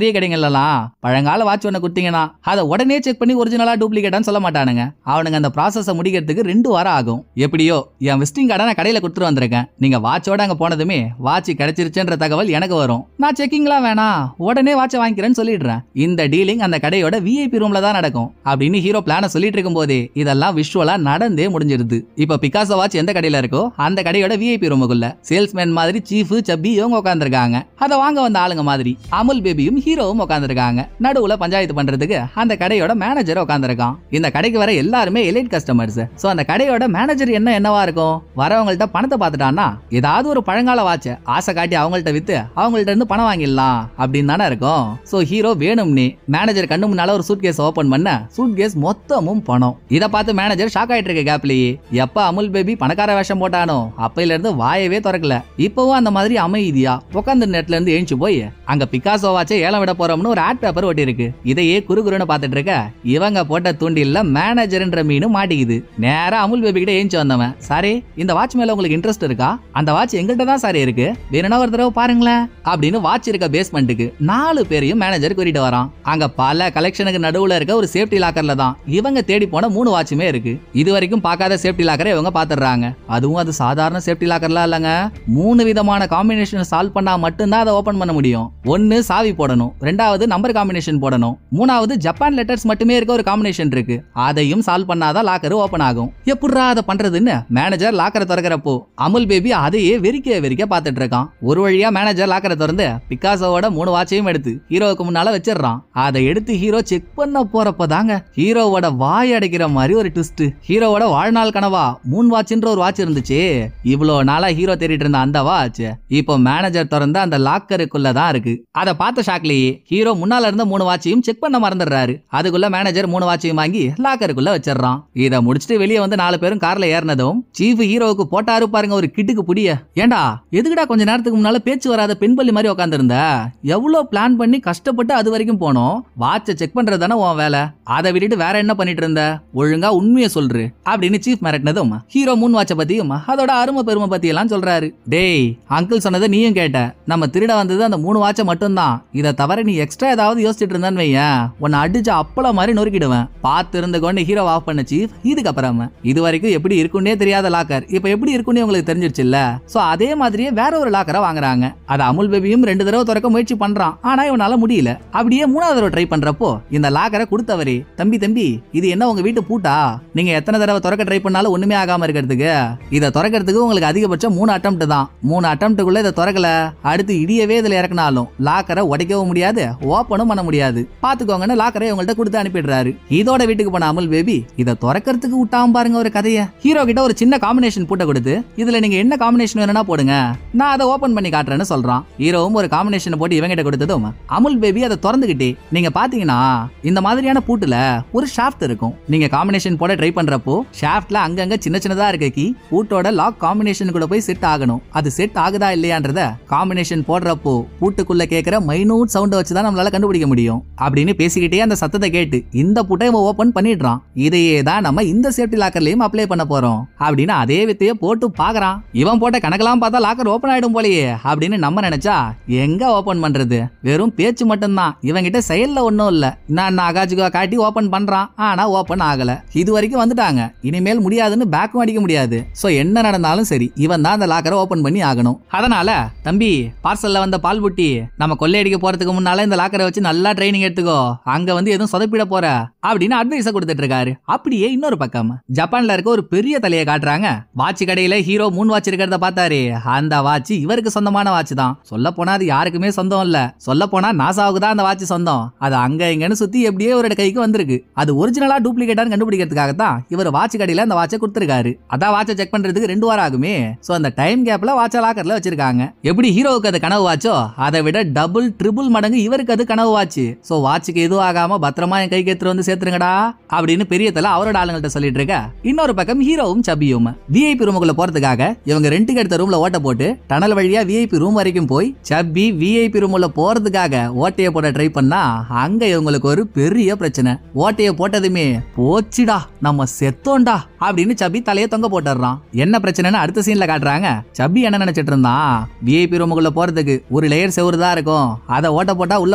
இடத்துலலாம் பழங்கால வாட்ச் ஒண்ணு குடுத்தீங்கன்னா அதை உடனே செக் பண்ணி ஒரிஜினலா டூப்ளிகேட்டான்னு சொல்ல மாட்டானுங்க. அவனுங்க அந்த ப்ராசஸை முடிக்கிறதுக்கு 2 வாரம் ஆகும். எப்படியோ என் விசிட்டிங் கார்டை நான் கடையில கொடுத்துட்டு வந்திருக்கேன். நீங்க வாட்சோட அங்க போனதுமே வாட்ச் கிடைச்சிருச்சுன்ற தகவல் எனக்கு வரும். நான் செக்கிங்லாம் வேணாம், உடனே வாட்சை வாங்கிக்கிறேன்னு சொல்லிடுறேன். இந்த டீலிங் அந்த கடையோட விஐபி ரூம்ல தான் நடக்கும் அப்படின்னு ஹீரோ பிளான சொல்லிட்டு இருக்கும் போதே இதெல்லாம் விஷுவலா நடந்தே முடிஞ்சிருது. இப்ப பிகாசோ வாட்ச் எந்த கடையில இருக்கோ அந்த கடையோட விஐபி ரூமுக்குள்ள சேல்ஸ்மேன் மாதிரி சீஃப் சப்பி இவங்க உட்கார்ந்திருக்காங்க. அதை வாங்க வந்த ஆளுங்க மாதிரி அமுல் பேபியும் ஹீரோவும் உட்கார்ந்திருக்காங்க. நடுவுல பஞ்சாயத்து பண்றதுக்கு அந்த கடையோட மேனேஜர் உட்கார்ந்திருக்கான். இந்த கடைக்கு வர எல்லாருமே எலைட் கஸ்டமர்ஸ். சோ அந்த கடையோட மேனேஜர் என்னவா இருக்கும், வரவங்கள்ட்ட பணத்தை பார்த்துட்டான்னா ஏதாவது ஒரு பழங்கால வாட்ச ஆசை காட்டி அவங்கள்ட்ட வித்து அவங்கள்ட்ட இருந்து பணம் வாங்கிடலாம் அப்படின்னு தானே இருக்கும். சோ ஹீரோ வேணும்னே மேனேஜர் கண்ணு முன்னால ஒரு சூட்கேஸ் ஓபன் பண்ண சூட்கேஸ் மொத்தமும் பணம். இத பார்த்து மேனேஜர் ஷாக் ஆயிட்டு இருக்க கேப்லயே எப்ப அமுல் பேபி பணக்கார வேஷம் போட்டானோ அப்பையில இருந்து வாயவே திறக்கல. இப்பவும் அந்த மாதிரி அமைதியா உட்கார்ந்து நெட்ல இருந்து எழுந்து போய் அங்க பிகாசோ வாட்சை ஏலம் விட போறோம்னு ஒரு ஆட் பேப்பர் ஒட்டி இருக்கு. இதையே குறுகுறுன்னு பாத்துட்டு இருக்க இவங்க போட்ட தூண்டில்ல மேனேஜர்ன்ற மீனும் மாட்டிக்குது. நேரா அமுல் பேபி கிட்ட ஏஞ்சி வந்தவன், சாரி இந்த வாட்ச் மேல உங்களுக்கு இன்ட்ரெஸ்ட் இருக்கா? அந்த வாட்ச் எங்கள்கிட்ட தான் சாரி இருக்கு, வேணும்னா ஒரு தடவை பாருங்களேன் அப்படின்னு வாட்ச் இருக்க பேஸ்மெண்ட்டுக்கு 4 பேரையும் மேனேஜர் கூட்டிட்டு வரான். அங்க பல கலெக்ஷனுக்கு நடுவுல இருக்க ஒரு சேஃப்டி லாக்கர்ல தான் இவங்க தேடி போன 3 வாட்சுமே இருக்கு. இது வரைக்கும் பார்க்காத சேஃப்டி லாக்கரை இவங்க பாத்துறாங்க. அதுவும் அது சாதாரண சேஃப்டி லாக்கர்லாம் இல்லங்க, 3 விதமான காம்பினேஷன் சால்வ் பண்ணா மட்டும்தான் அதை ஓபன் பண்ண முடியும். 1 சாவி போடணும், 2வது நம்பர் காம்பினேஷன் போடணும், 3வது ஜப்பான் லெட்டர்ஸ் மட்டுமே இருக்க ஒரு காம்பினேஷன் இருக்கு. அதையும் சால்வ் பண்ணாதான் லாக்கர் ஓபன் ஆகும். எப்படிரா அதை பண்றதுன்னு மேனேஜர் லாக்கரை திறக்கிறப்போ அமுல் பேபி அதையே வெறிக்க பாத்துட்டு இருக்கான். ஒரு வழியா மேனேஜர் லாக்கரை திறந்து பிகாசோவோட 3 வாட்சையும் எடுத்து ஹீரோவுக்கு முன்னால வச்சிடறான். அதை எடுத்து ஹீரோ செக் பண்ண போறப்பதாங்க ஹீரோவோட வாய் அடைக்கிற மாதிரி ஒரு ட்விஸ்ட். ஹீரோவோட வாழ்நாள் கனவா மூன் வாட்ச்ன்ற ஒரு வாட்ச் இருந்துச்சு. இவ்வளவு நாளா ஹீரோ தேடிட்டு இருந்த அந்த வாட்ச் இப்போ மேனேஜர் திறந்த அந்த லாக்கருக்குள்ளதான் இருக்கு. அதை பார்த்த ஷாக்லயே ஹீரோ முன்னால இருந்த 3 வாட்சையும் செக் பண்ண மறந்துடுறாரு. அதுக்குள்ள மேனேஜர் 3 வாட்சையும் வாங்கி லாக்கருக்குள்ள வச்சிடறான். இதை முடிச்சுட்டு வெளியே வந்து 4 பேரும் கார்ல ஏறினதும் சீஃப் ஹீரோவுக்கு போட்டாரு பாருங்க ஒரு கிட்டுக்கு புடிய. ஏண்டா எதுக்குடா கொஞ்ச நேரத்துக்கு முன்னால பேச்சு வராத பெண்பள்ளி மாதிரி உட்காந்துருந்த? எவ்வளவு பிளான் பண்ணி கஷ்டப்பட்டு அது வரைக்கும் போனோம். வாட்சை செக் பண்றது தானே உன் வேலை, அதை விட்டுட்டு வேற என்ன பண்ணிட்டு இருந்த? ஒழுங்கா உண்மையை சொல்று அப்படின்னு சீஃப் மிரட்டினதும் ஹீரோ 3 வாட்சை பத்தியும் அதோட அருமை பெருமை பத்தி எல்லாம் சொல்றாரு. டேய் அங்கிள் சொன்னதை நீயும் கேட்ட, நம்ம திருட வந்தது அந்த 3 வாட்சை மட்டும்தான். இதை தவிர நீ எக்ஸ்ட்ரா ஏதாவது யோசிச்சுட்டு இருந்தான்னு வையன், உன்னை அடிச்சு அப்பள மாதிரி நொறுக்கிடுவேன். பார்த்து இருந்த கொண்டு ஹீரோ ஆஃப் பண்ண சீஃப் இதுக்கப்புறம் இது வரைக்கும் எப்படி இருக்குன்னே தெரியாத லாக்கர் இப்ப எப்படி இருக்குன்னு உங்களுக்கு தெரிஞ்சிருச்சு இல்ல. சோ அதே மாதிரியே வேற ஒரு லாக்கரை வாங்குறாங்க. அது அமுல் பேபியும் 2 தடவை திறக்க முயற்சி பண்றான். ஆனா இவனால முடியல. அப்படியே 3வது தடவை ட்ரை பண்றப்போ இந்த லாக்கரை கொடுத்தவரே, தம்பி இது என்ன உங்க வீட்டு பூட்டா? நீங்க எத்தனை தடவை திறக்க ட்ரை பண்ணாலும் ஒண்ணுமே ஆகாம இருக்கிறதுக்கு இதை திறக்கிறதுக்கு உங்களுக்கு அதிகபட்சம் 3 அட்டெம்ப்ட் தான். 3 அட்டெம்ப்ட்டுக்குள்ள இதை திறக்கல அடுத்து இடியவே இதுல இறக்கினாலும் லாக்கரை உடைக்கவும் முடியாது ஓபனும் பண்ண முடியாது. பாத்துக்கோங்கன்னு லாக்கரை உங்கள்ட்ட கொடுத்து அனுப்பிடுறாரு. இதோட வீட்டுக்கு போன அமுல் பேபி இதை திறக்கிறதுக்கு விட்டாம பாருங்க ஒரு கதையை. ஹீரோ கிட்ட ஒரு சின்ன காம்பினேஷன் பூட்டை கொடுத்து இதுல நீங்க என்ன காம்பினேஷன் வேணும்னா போடுங்க, நான் அதை ஓபன் பண்ணி காட்டுறேன்னு சொல்றான். ஹீரோவும் ஒரு காம்பினேஷன் போட்டு இவங்க கிட்ட கொடுத்ததும் அமுல் பேபி அதை திறந்துகிட்டே, நீங்க பாத்தீங்கன்னா இந்த மாதிரியான பூட்டுல ஒரு ஷாஃப்ட் இருக்கும். நீங்க காம்பினேஷன் போட ட்ரை பண்றப்போ ஷாஃப்ட்ல அங்கங்க சின்னதா இருக்க கீ பூட்டோட லாக் காம்பினேஷன் கூட போய் செட் ஆகணும். அது செட் ஆகுதா இல்லையான்றத காம்பினேஷன் போடுறப்போ பூட்டுக்குள்ள கேட்கிற மைனூட் சவுண்ட் வச்சுதான் நம்மளால கண்டுபிடிக்க முடியும் அப்படின்னு பேசிக்கிட்டே அந்த சத்தத்தை கேட்டு இந்த பூட்டை ஓபன் பண்ணிடுறான். இதையே தான் நம்ம இந்த சேஃப்டி லாக்கர்லயும் அப்ளை பண்ண போறோம் அப்படின்னு அதே வித்தைய போட்டு பாக்குறான். இவன் போட்ட கணக்கெல்லாம் பார்த்தா லாக்கர் ஓபன் ஆயிடும் போலயே அப்படின்னு நம்ம நினைச்சா எங்க ஓபன் பண்றது, வெறும் பேச்சு மட்டும்தான். இவங்கிட்ட செயல்ல ஒன்னும் இல்ல. நான் அகாஜுகா காட்டி ஓபன் பண்றான், ஆனா ஓபன் ஆகல. இது வரைக்கும் வந்துட்டாங்க, இனிமேல் முடியாதுன்னு பேக்கும் அடிக்க முடியாது. சோ என்ன நடந்தாலும் சரி இவன் தான் அந்த லாக்கரை ஓபன் பண்ணி ஆகணும். அதனால தம்பி பார்சல்ல வந்த பால் புட்டி, நம்ம கொள்ளையடிக்க போறதுக்கு முன்னால இந்த லாக்கரை வச்சு நல்லா ட்ரைனிங் எடுத்துக்கோ, அங்க வந்து எதுவும் சொதப்பிட போற அப்படின்னு அட்வைஸ் கொடுத்துட்டு இருக்காரு. அப்படியே இன்னொரு பக்கம் ஜப்பான்ல இருக்க ஒரு பெரிய தலையை காட்டுறாங்க. வாட்ச் கடையில ஹீரோ 3 வாட்ச் இருக்கிறத பார்த்தாரு. அந்த வாட்ச் இவருக்கு சொந்தமான வாட்ச் தான். சொல்ல போனா அது யாருக்குமே சொந்தம் இல்ல. சொல்ல போனா நாசாவுக்கு தான் அந்த வாட்ச் சொந்தம். அது அங்க இங்கன்னு சுத்தி எப்படியே ஒரு கைக்கு வந்திருக்கு. அது ஒரிஜினலா டூப்ளிகேட்டான்னு கண்டுபிடிக்கிறதுக்காக தான் இவர் வாட்ச் கடையில அந்த வாட்சை கொடுத்திருக்காரு. அதான் வாட்சை செக் பண்றதுக்கு 2 வாரம் ஆகுமே. சோ அந்த டைம் கேப்ல வாட்ச லாக்கர்ல வச்சிருக்காங்க. எப்படி ஹீரோவுக்கு அது கனவு வாட்சோ அதை விட டபுள் ட்ரிபிள் மடங்கு இவருக்கு அது கனவு வாட்ச். சோ வாட்சுக்கு எதுவும் ஆகாம பத்திரமா என் கைக்கு எடுத்து வந்து சேர்த்துருங்கடா அப்படின்னு பெரிய தலை அவரோட ஆளுங்கள்ட்ட சொல்லிட்டு இருக்க. இன்னொரு பக்கம் ஹீரோவும் சபியும் விஐபி ரூமுக்குள்ள போறதுக்காக இவங்க ரெண்டுக்கு எடுத்த ரூம்ல ஓட்ட போட்டு டனல் வழியா விஐபி ரூம் வரைக்கும் போய் சப்பி விஐபி ரூம்ல போறதுக்காக ஓட்டைய போட ட்ரை பண்ணா அங்க இவங்களுக்கு ஒரு பெரிய பிரச்சனை. ஓட்டைய போட்டதுமே போச்சுடா நம்ம செத்தோண்டா அப்படின்னு சப்பி தலைய தொங்க போட்டுறான். என்ன பிரச்சனைன்னு அடுத்த சீன்ல காட்டுறாங்க. சப்பி என்ன நினைச்சிட்டு இருந்தான், விஐபி ரூமுக்குள்ள போறதுக்கு ஒரு லேயர் செவுரு தான் இருக்கும், அதை ஓட்ட போட்டா உள்ள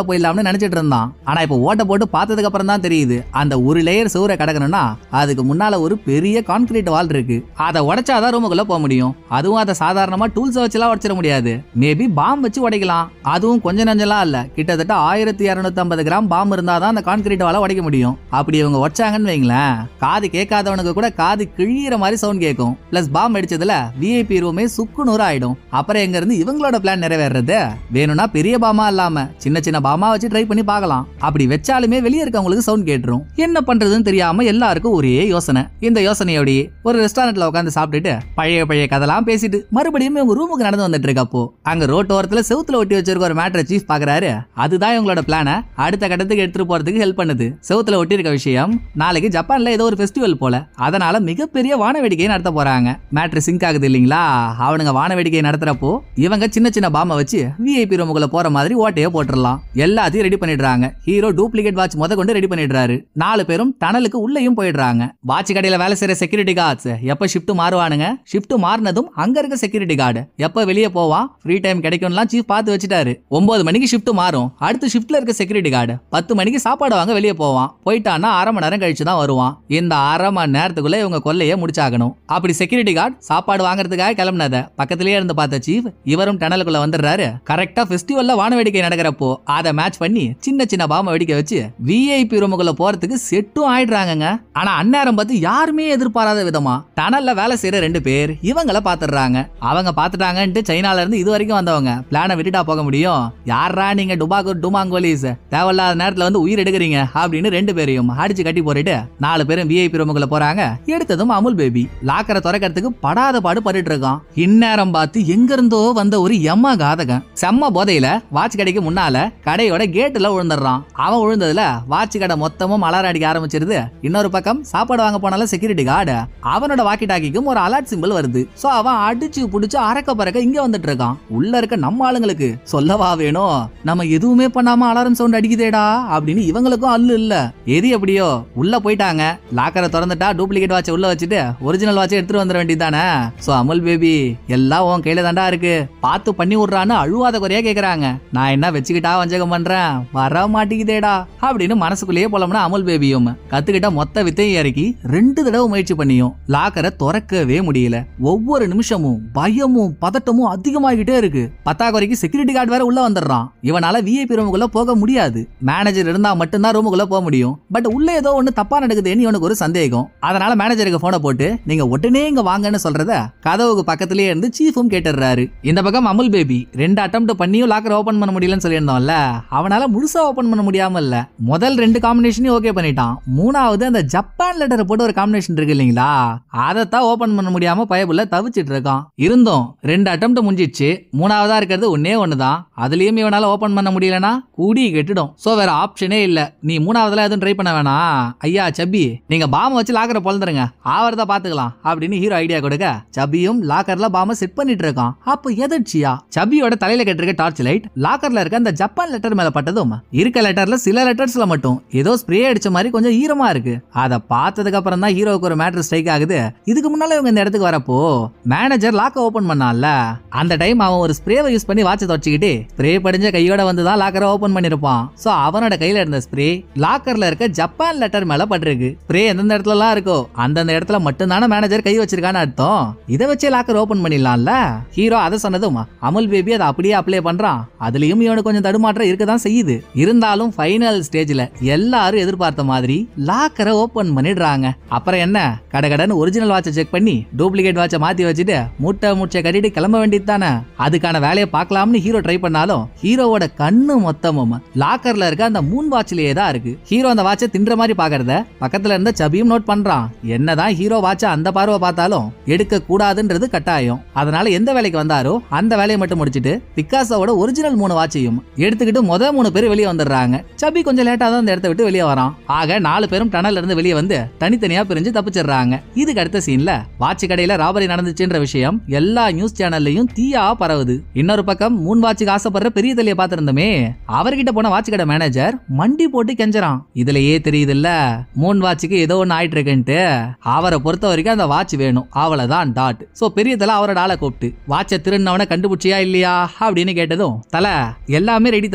போயிடலாம்னு நினைச்சிட்டு இருந்தான். ஆனா இப்ப ஓட்ட போட்டு பார்த்ததுக்கு அப்புறம் தான் தெரியுது அந்த ஒரு லேயர் சுவரை கடக்கணும்னா அதுக்கு முன்னால ஒரு பெரிய கான்கிரீட் வால் இருக்கு. அதை உடைச்சாதான் ரூமுக்குள்ள போக முடியும். அதுவும் அதை சாதாரணமா டூல்ஸ் வச்சுலாம் உடைச்சிட முடியாது. மேபி பாம் வச்சு உடைக்கலாம். அதுவும் கொஞ்சம் நஞ்சலாம் இல்ல, கிட்டத்தட்ட 1250 கிராம் பாம் இருந்தாதான் அந்த கான்கிரீட் வாலை உடைக்க முடியும். அப்படி இவங்க உடைச்சாங்கன்னு வைங்களேன், காது கேட்காதவனுக்கு கூட காது கிழியிற மாதிரி சவுண்ட் கேட்கும். பிளஸ் பாம் அடிச்சதுல விஐபி ரூமே சுக்குநூறு ஆயிடும். அப்புறம் எங்க இருந்து இவங்களோட பிளான் நிறைவேறது? வேணும்னா பெரிய பாமா இல்லாம சின்ன சின்ன பாமா வச்சு ட்ரை பண்ணி பார்க்கலாம். அப்படி வச்சாலுமே வெளியே இருக்கவங்களுக்கு சவுண்ட் கேட்டுரும். என்ன பண்றதுன்னு தெரியாம எல்லாருக்கும் ஒரே யோசனை. இந்த யோசனையோட ஒரு ரெஸ்டாரண்ட்ல உட்காந்து சாப்பிட்டுட்டு பழைய கதெல்லாம் பேசிட்டு மறுபடியும் இவங்க ரூமுக்கு நடந்து வந்துட்டு இருக்கப்போ அங்க ரோட்டோரத்துல செவுத்துல ஒட்டி வச்சிருக்க ஒரு மேட்டரை சீஃப் பாக்குறாரு. அதுதான் இவங்களோட பிளான அடுத்த கட்டத்துக்கு எடுத்துட்டு போறதுக்கு ஹெல்ப் பண்ணுது. செவுத்துல ஒட்டி இருக்க விஷயம் நாளைக்கு ஜப்பான்ல ஏதோ ஒரு ஃபெஸ்டிவல் போல, அதனால மிகப்பெரிய வான வேடிக்கையை நடத்த போறாங்க. மேட்டர் சிங்க் ஆகுது இல்லீங்களா? அவனுங்க வான வேடிக்கையை நடத்துறப்போ இவங்க சின்ன சின்ன பாம்பை வச்சு விஐபி ரூமுக்குள்ள போற மாதிரி ஓட்டையை போட்டுடலாம். எல்லாத்தையும் ரெடி பண்ணிடுறாங்க. ஹீரோ டூப்ளிகேட் வாட்ச் முத கொண்டு ரெடி பண்ணிடுறாரு. 4 பேரும் டனலுக்கு உள்ளேயும் போயிடுறாங்க. வாட்ச் கடையில வேலை செய்யற செக்யூரிட்டி கார்ட்ஸ் எப்ப ஷிஃப்ட் மாறுவானுங்க, ஷிஃப்ட் மாறினதும் அங்க இருக்க செக்யூரிட்டி கார்டு எப்ப வெளியே போவான், ஃப்ரீ டைம் கிடைக்கும்லாம் சீஃப் பார்த்து வச்சுட்டாரு. 9 மணிக்கு ஷிஃப்ட் மாறும். அடுத்த ஷிஃப்ட்ல இருக்க செக்யூரிட்டி கார்டு 10 மணிக்கு சாப்பாடு வாங்க வெளியே போவான். போயிட்டான்னா 1/2 மணி நேரம் கழிச்சு தான் வருவான். இந்த 1/2 மணி நேரத்துக்குள்ள இவங்க கொள்ளையை முடிச்சாகணும். அப்படி செக்யூரிட்டி கார்டு சாப்பாடு வாங்குறதுக்காக கிளம்பினத பக்கத்திலேயே இருந்து பார்த்த சீஃப் இவரும் டனலுக்குள்ள வந்துடுறாரு. கரெக்டா ஃபெஸ்டிவல்ல வான வேடிக்கை நடக்கிறப்போ அதை மேட்ச் பண்ணி சின்ன சின்ன பாம்பை வெடிக்க வச்சு விஐபி ரூமுக்குள்ள போறதுக்கு செட்டும் ஆயிடுறாங்க. ஆனா அந்நேரம் பார்த்து யாருமே எதிர்பாராத விதமா டனல்ல வேலை செய்யற 2 பேர் இவங்கள பாத்துறாங்க. அவங்க பாத்துட்டாங்கன்ட்டு சைனால இருந்து இது வரைக்கும் வந்தவங்க பிளான விட்டுட்டா போக முடியும்? யாரா நீங்க டுமாங்கோலிஸ் தேவையில்லாத நேரத்துல வந்து உயிர் எடுக்கிறீங்க அப்படின்னு 2 பேரையும் அடிச்சு கட்டி போட்டுட்டு 4 பேரும் விஐபி ரூமுக்குள்ள போறாங்க. எடுத்ததும் அமுல் பேபி லாக்கரை திறக்கிறதுக்கு படாத பாடு பட்டுட்டு இருக்கான். இந்நேரம் பார்த்து எங்க இருந்தோ வந்த ஒரு எம்மா காதகன் செம்ம போதையில வாட்ச் கடைக்கு முன்னால கடையோட கேட்டுல விழுந்துடுறான். அவன் விழுந்ததுல வாட்ச் கடை மொத்தமும் அலாரம் அடிக்க ஆரம்பிச்சிருது. இன்னொரு பக்கம் சாப்பாடு வாங்க போனால செக்யூரிட்டி கார்டு அவனோட வாக்கி டாக்கிக்கும் ஒரு அலர்ட் சிம்பிள் வருது. சோ அவன் அடிச்சு புடிச்சு அரக்க பறக்க இங்க வந்துட்டு இருக்கான். உள்ள இருக்க நம்ம ஆளுங்களுக்கு சொல்லவா வேணும், நம்ம எதுவுமே பண்ணாம அலாரம் சவுண்ட் அடிக்குதேடா அப்படின்னு இவங்களுக்கும் அல்லு இல்ல. எது எப்படியோ உள்ள போயிட்டாங்க. லாக்கரை திறந்துட்டா டூப்ளிகேட் வாட்சை உள்ள வச்சுட்டு ஒரிஜினல் வாட்சை எடுத்துட்டு வந்துட வேண்டியதானே. சோ அமுல் பேபி எல்லாம் உன் கையில தாண்டா இருக்கு, பார்த்து பண்ணி விடுறான்னு அழுவாத குறையா கேக்குறாங்க. நான் என்ன வச்சுக்கிட்டா வஞ்சகம் பண்றேன், வர மாட்டேங்குதேடா அப்படின்னு மனசுக்குள்ளேயே போலம்னா அமுல் பேபியும் கத்துக்கிட்ட மொத்த வித்தையும் இறக்கி 2 தடவை முயற்சி பண்ணியும் லாக்கரை திறக்கவே முடியல. ஒவ்வொரு நிமிஷமும் பயமும் பதட்டமும் அதிகமாகிட்டே இருக்கு. பத்தாக்குறைக்கு செக்யூரிட்டி கார்டு வேற உள்ள வந்துடுறான். இவனால விஐபி ரூமுக்குள்ள போக முடியாது. மேனேஜர் இருந்தா மட்டும்தான் ரூமுக்குள்ள போக முடியும். பட் உள்ள ஏதோ ஒண்ணு தப்பா நடக்குதுன்னு இவனுக்கு ஒரு சந்தேகம். அதனால மேனேஜருக்கு போனை போட்டு நீங்க உடனே இங்க வாங்கன்னு சொல்றத கதவுக்கு பக்கத்திலேயே இருந்து சீஃபும் கேட்டுறாரு. இந்த பக்கம் அமுல் பேபி 2 அட்டெம்ப்ட் பண்ணியும் லாக்கரை ஓபன் பண்ண முடியலன்னு சொல்லியிருந்தோம்ல, அவனால முழுசா ஓபன் பண்ண முடியாம இல்ல. முதல் 2 காம்பினேஷனையும் ஓகே பண்ணிட்டான். 3வது அந்த ஜப்பான் லெட்டர் போட்டு ஒரு காம்பினேஷன் இருக்கு இல்லீங்களா, அதைத்தான் ஓபன் பண்ண முடியாம பயபுள்ள தவிச்சிட்டு இருக்கான். இருந்தும் 2 அட்டெம்ப்ட் முடிஞ்சிச்சு. 3வதா இருக்கிறது ஒன்னே ஒண்ணுதான். அதுலயும் இவனால ஓபன் பண்ண முடியலனா கூடி கெட்டுடும். சோ வேற ஆப்ஷனே இல்ல. நீ 3வதுல எதுவும் ட்ரை பண்ண வேணாம் ஐயா சப்பி, நீங்க பாம் வச்சு லாக்கரை பொழந்துருங்க, ஆவறத பாத்துக்கலாம் அப்படின்னு ஹீரோ ஐடியா கொடுக்க சபியும் லாக்கர்ல பாம செட் பண்ணிட்டு இருக்கான். அப்ப எதிர்ச்சியா சபியோட தலையில கட்டிருக்க டார்ச் லைட் லாக்கர்ல இருக்க அந்த ஜப்பான் லெட்டர் மேல பட்டதும் இருக்க லெட்டர்ல சில லெட்டர்ஸ்ல மட்டும் ஏதோ ஸ்ப்ரே அடிச்ச மாதிரி கொஞ்சம் ஈரமா இருக்கு. அத பார்த்ததுக்கு அப்புறம் தான் ஹீரோக்கு ஒரு மேட்டர் ஸ்ட்ரைக் ஆகுது. இதுக்கு முன்னால இவங்க இந்த இடத்துக்கு வரப்போ மேனேஜர் லாக்க ஓபன் பண்ணான்ல, அந்த டைம் அவன் ஒரு ஸ்ப்ரேவை யூஸ் பண்ணி வாட்சை தொடச்சிக்கிட்டு ஸ்ப்ரே படிஞ்ச கையோட வந்துதான் லாக்கரை ஓபன் பண்ணிருப்பான். சோ அவனோட கையில இருந்த ஸ்ப்ரே லாக்கர்ல இருக்க ஜப்பான் லெட்டர் மேல பட்டிருக்கு. ஸ்ப்ரே எந்தெந்த இடத்துல எல்லாம் இருக்கோ அந்தந்த இடத்துல மட்டும் தானே மேனேஜர் கை வச்சிருக்கான்னு அர்த்தம். இதை வச்சே லாக்கர் ஓபன் பண்ணிடலாம்ல. ஹீரோ அதை சொன்னதும் அமுல் பேபி அதை அப்படியே அப்ளை பண்றான். அதுலயும் இவனுக்கு கொஞ்சம் தடுமாற்றம் இருக்கதான் செய்யுது. இருந்தாலும் ஃபைனல் ஸ்டேஜ்ல எல்லாரும் எதிர்பார்த்த மாதிரி லாக்கரை ஓபன் பண்ணிடுறாங்க. அப்புறம் என்ன, கடகடன்னு ஒரிஜினல் வாட்சை செக் பண்ணி டூப்ளிகேட் வாட்சை மாத்தி வச்சுட்டு மூட்டை கட்டிட்டு கிளம்ப வேண்டியது தானே. அதுக்கான வேலையை பார்க்கலாம்னு ஹீரோ ட்ரை பண்ணாலும் ஹீரோவோட கண்ணு மொத்தமும் லாக்கர்ல இருக்க அந்த 3 வாட்ச்லயே தான் இருக்கு. ஹீரோ அந்த வாட்சை தின்ற மாதிரி பாக்குறத பக்கத்துல இருந்த சபியும் நோட் பண்றான். என்னதான் ஹீரோ வாட்சை அந்த பார்வை பார்த்தாலும் எடுக்க கூடாதுன்றது கட்டாயம். அதனால எந்த வேலைக்கு வந்தாரோ அந்த வேலையை மட்டும் முடிச்சிட்டு பிக்காசோட ஒரிஜினல் 3 வாட்சையும் எடுத்துக்கிட்டு 3 பேர் வெளியே வந்துடுறாங்க. சபி கொஞ்சம் லேட்டா தான் அந்த இடத்தை விட்டு வெளியே வரான். ஆக 4 பேரும் டனல்ல இருந்து வெளியே வந்து தனித்தனியா பிரிஞ்சு தப்பிச்சிடுறாங்க. இதுக்கு அடுத்த சீன்ல வாட்ச் கடையில ராபரி நடந்துச்சுன்ற விஷயம் எல்லா நியூஸ் சேனல்லையும் தீயா பரவுது. இன்னொரு பக்கம் 3 வாட்சுக்கு ஆசைப்படுற பெரிய தலையை பார்த்திருந்தோமே, அவர்கிட்ட போன வாட்ச் கடை மேனேஜர் மண்டி போட்டு கெஞ்சறான். இதுலயே தெரியுது இல்ல 3 வாட்சுக்கு ஏதோ ஒன்னு ஆயிட்டு இருக்குன்ட்டு. அவரை பொறுத்த வரைக்கும் அந்த வாட்ச் வேணும், அவ்வளவுதான் டாட். சோ பெரிய தலை அவரோட ஆளை கூப்பிட்டு வாட்சை திருநவனை கண்டுபிடிச்சியா இல்லையா அப்படின்னு கேட்டதும், தலை எல்லாமே ரெடி தலை,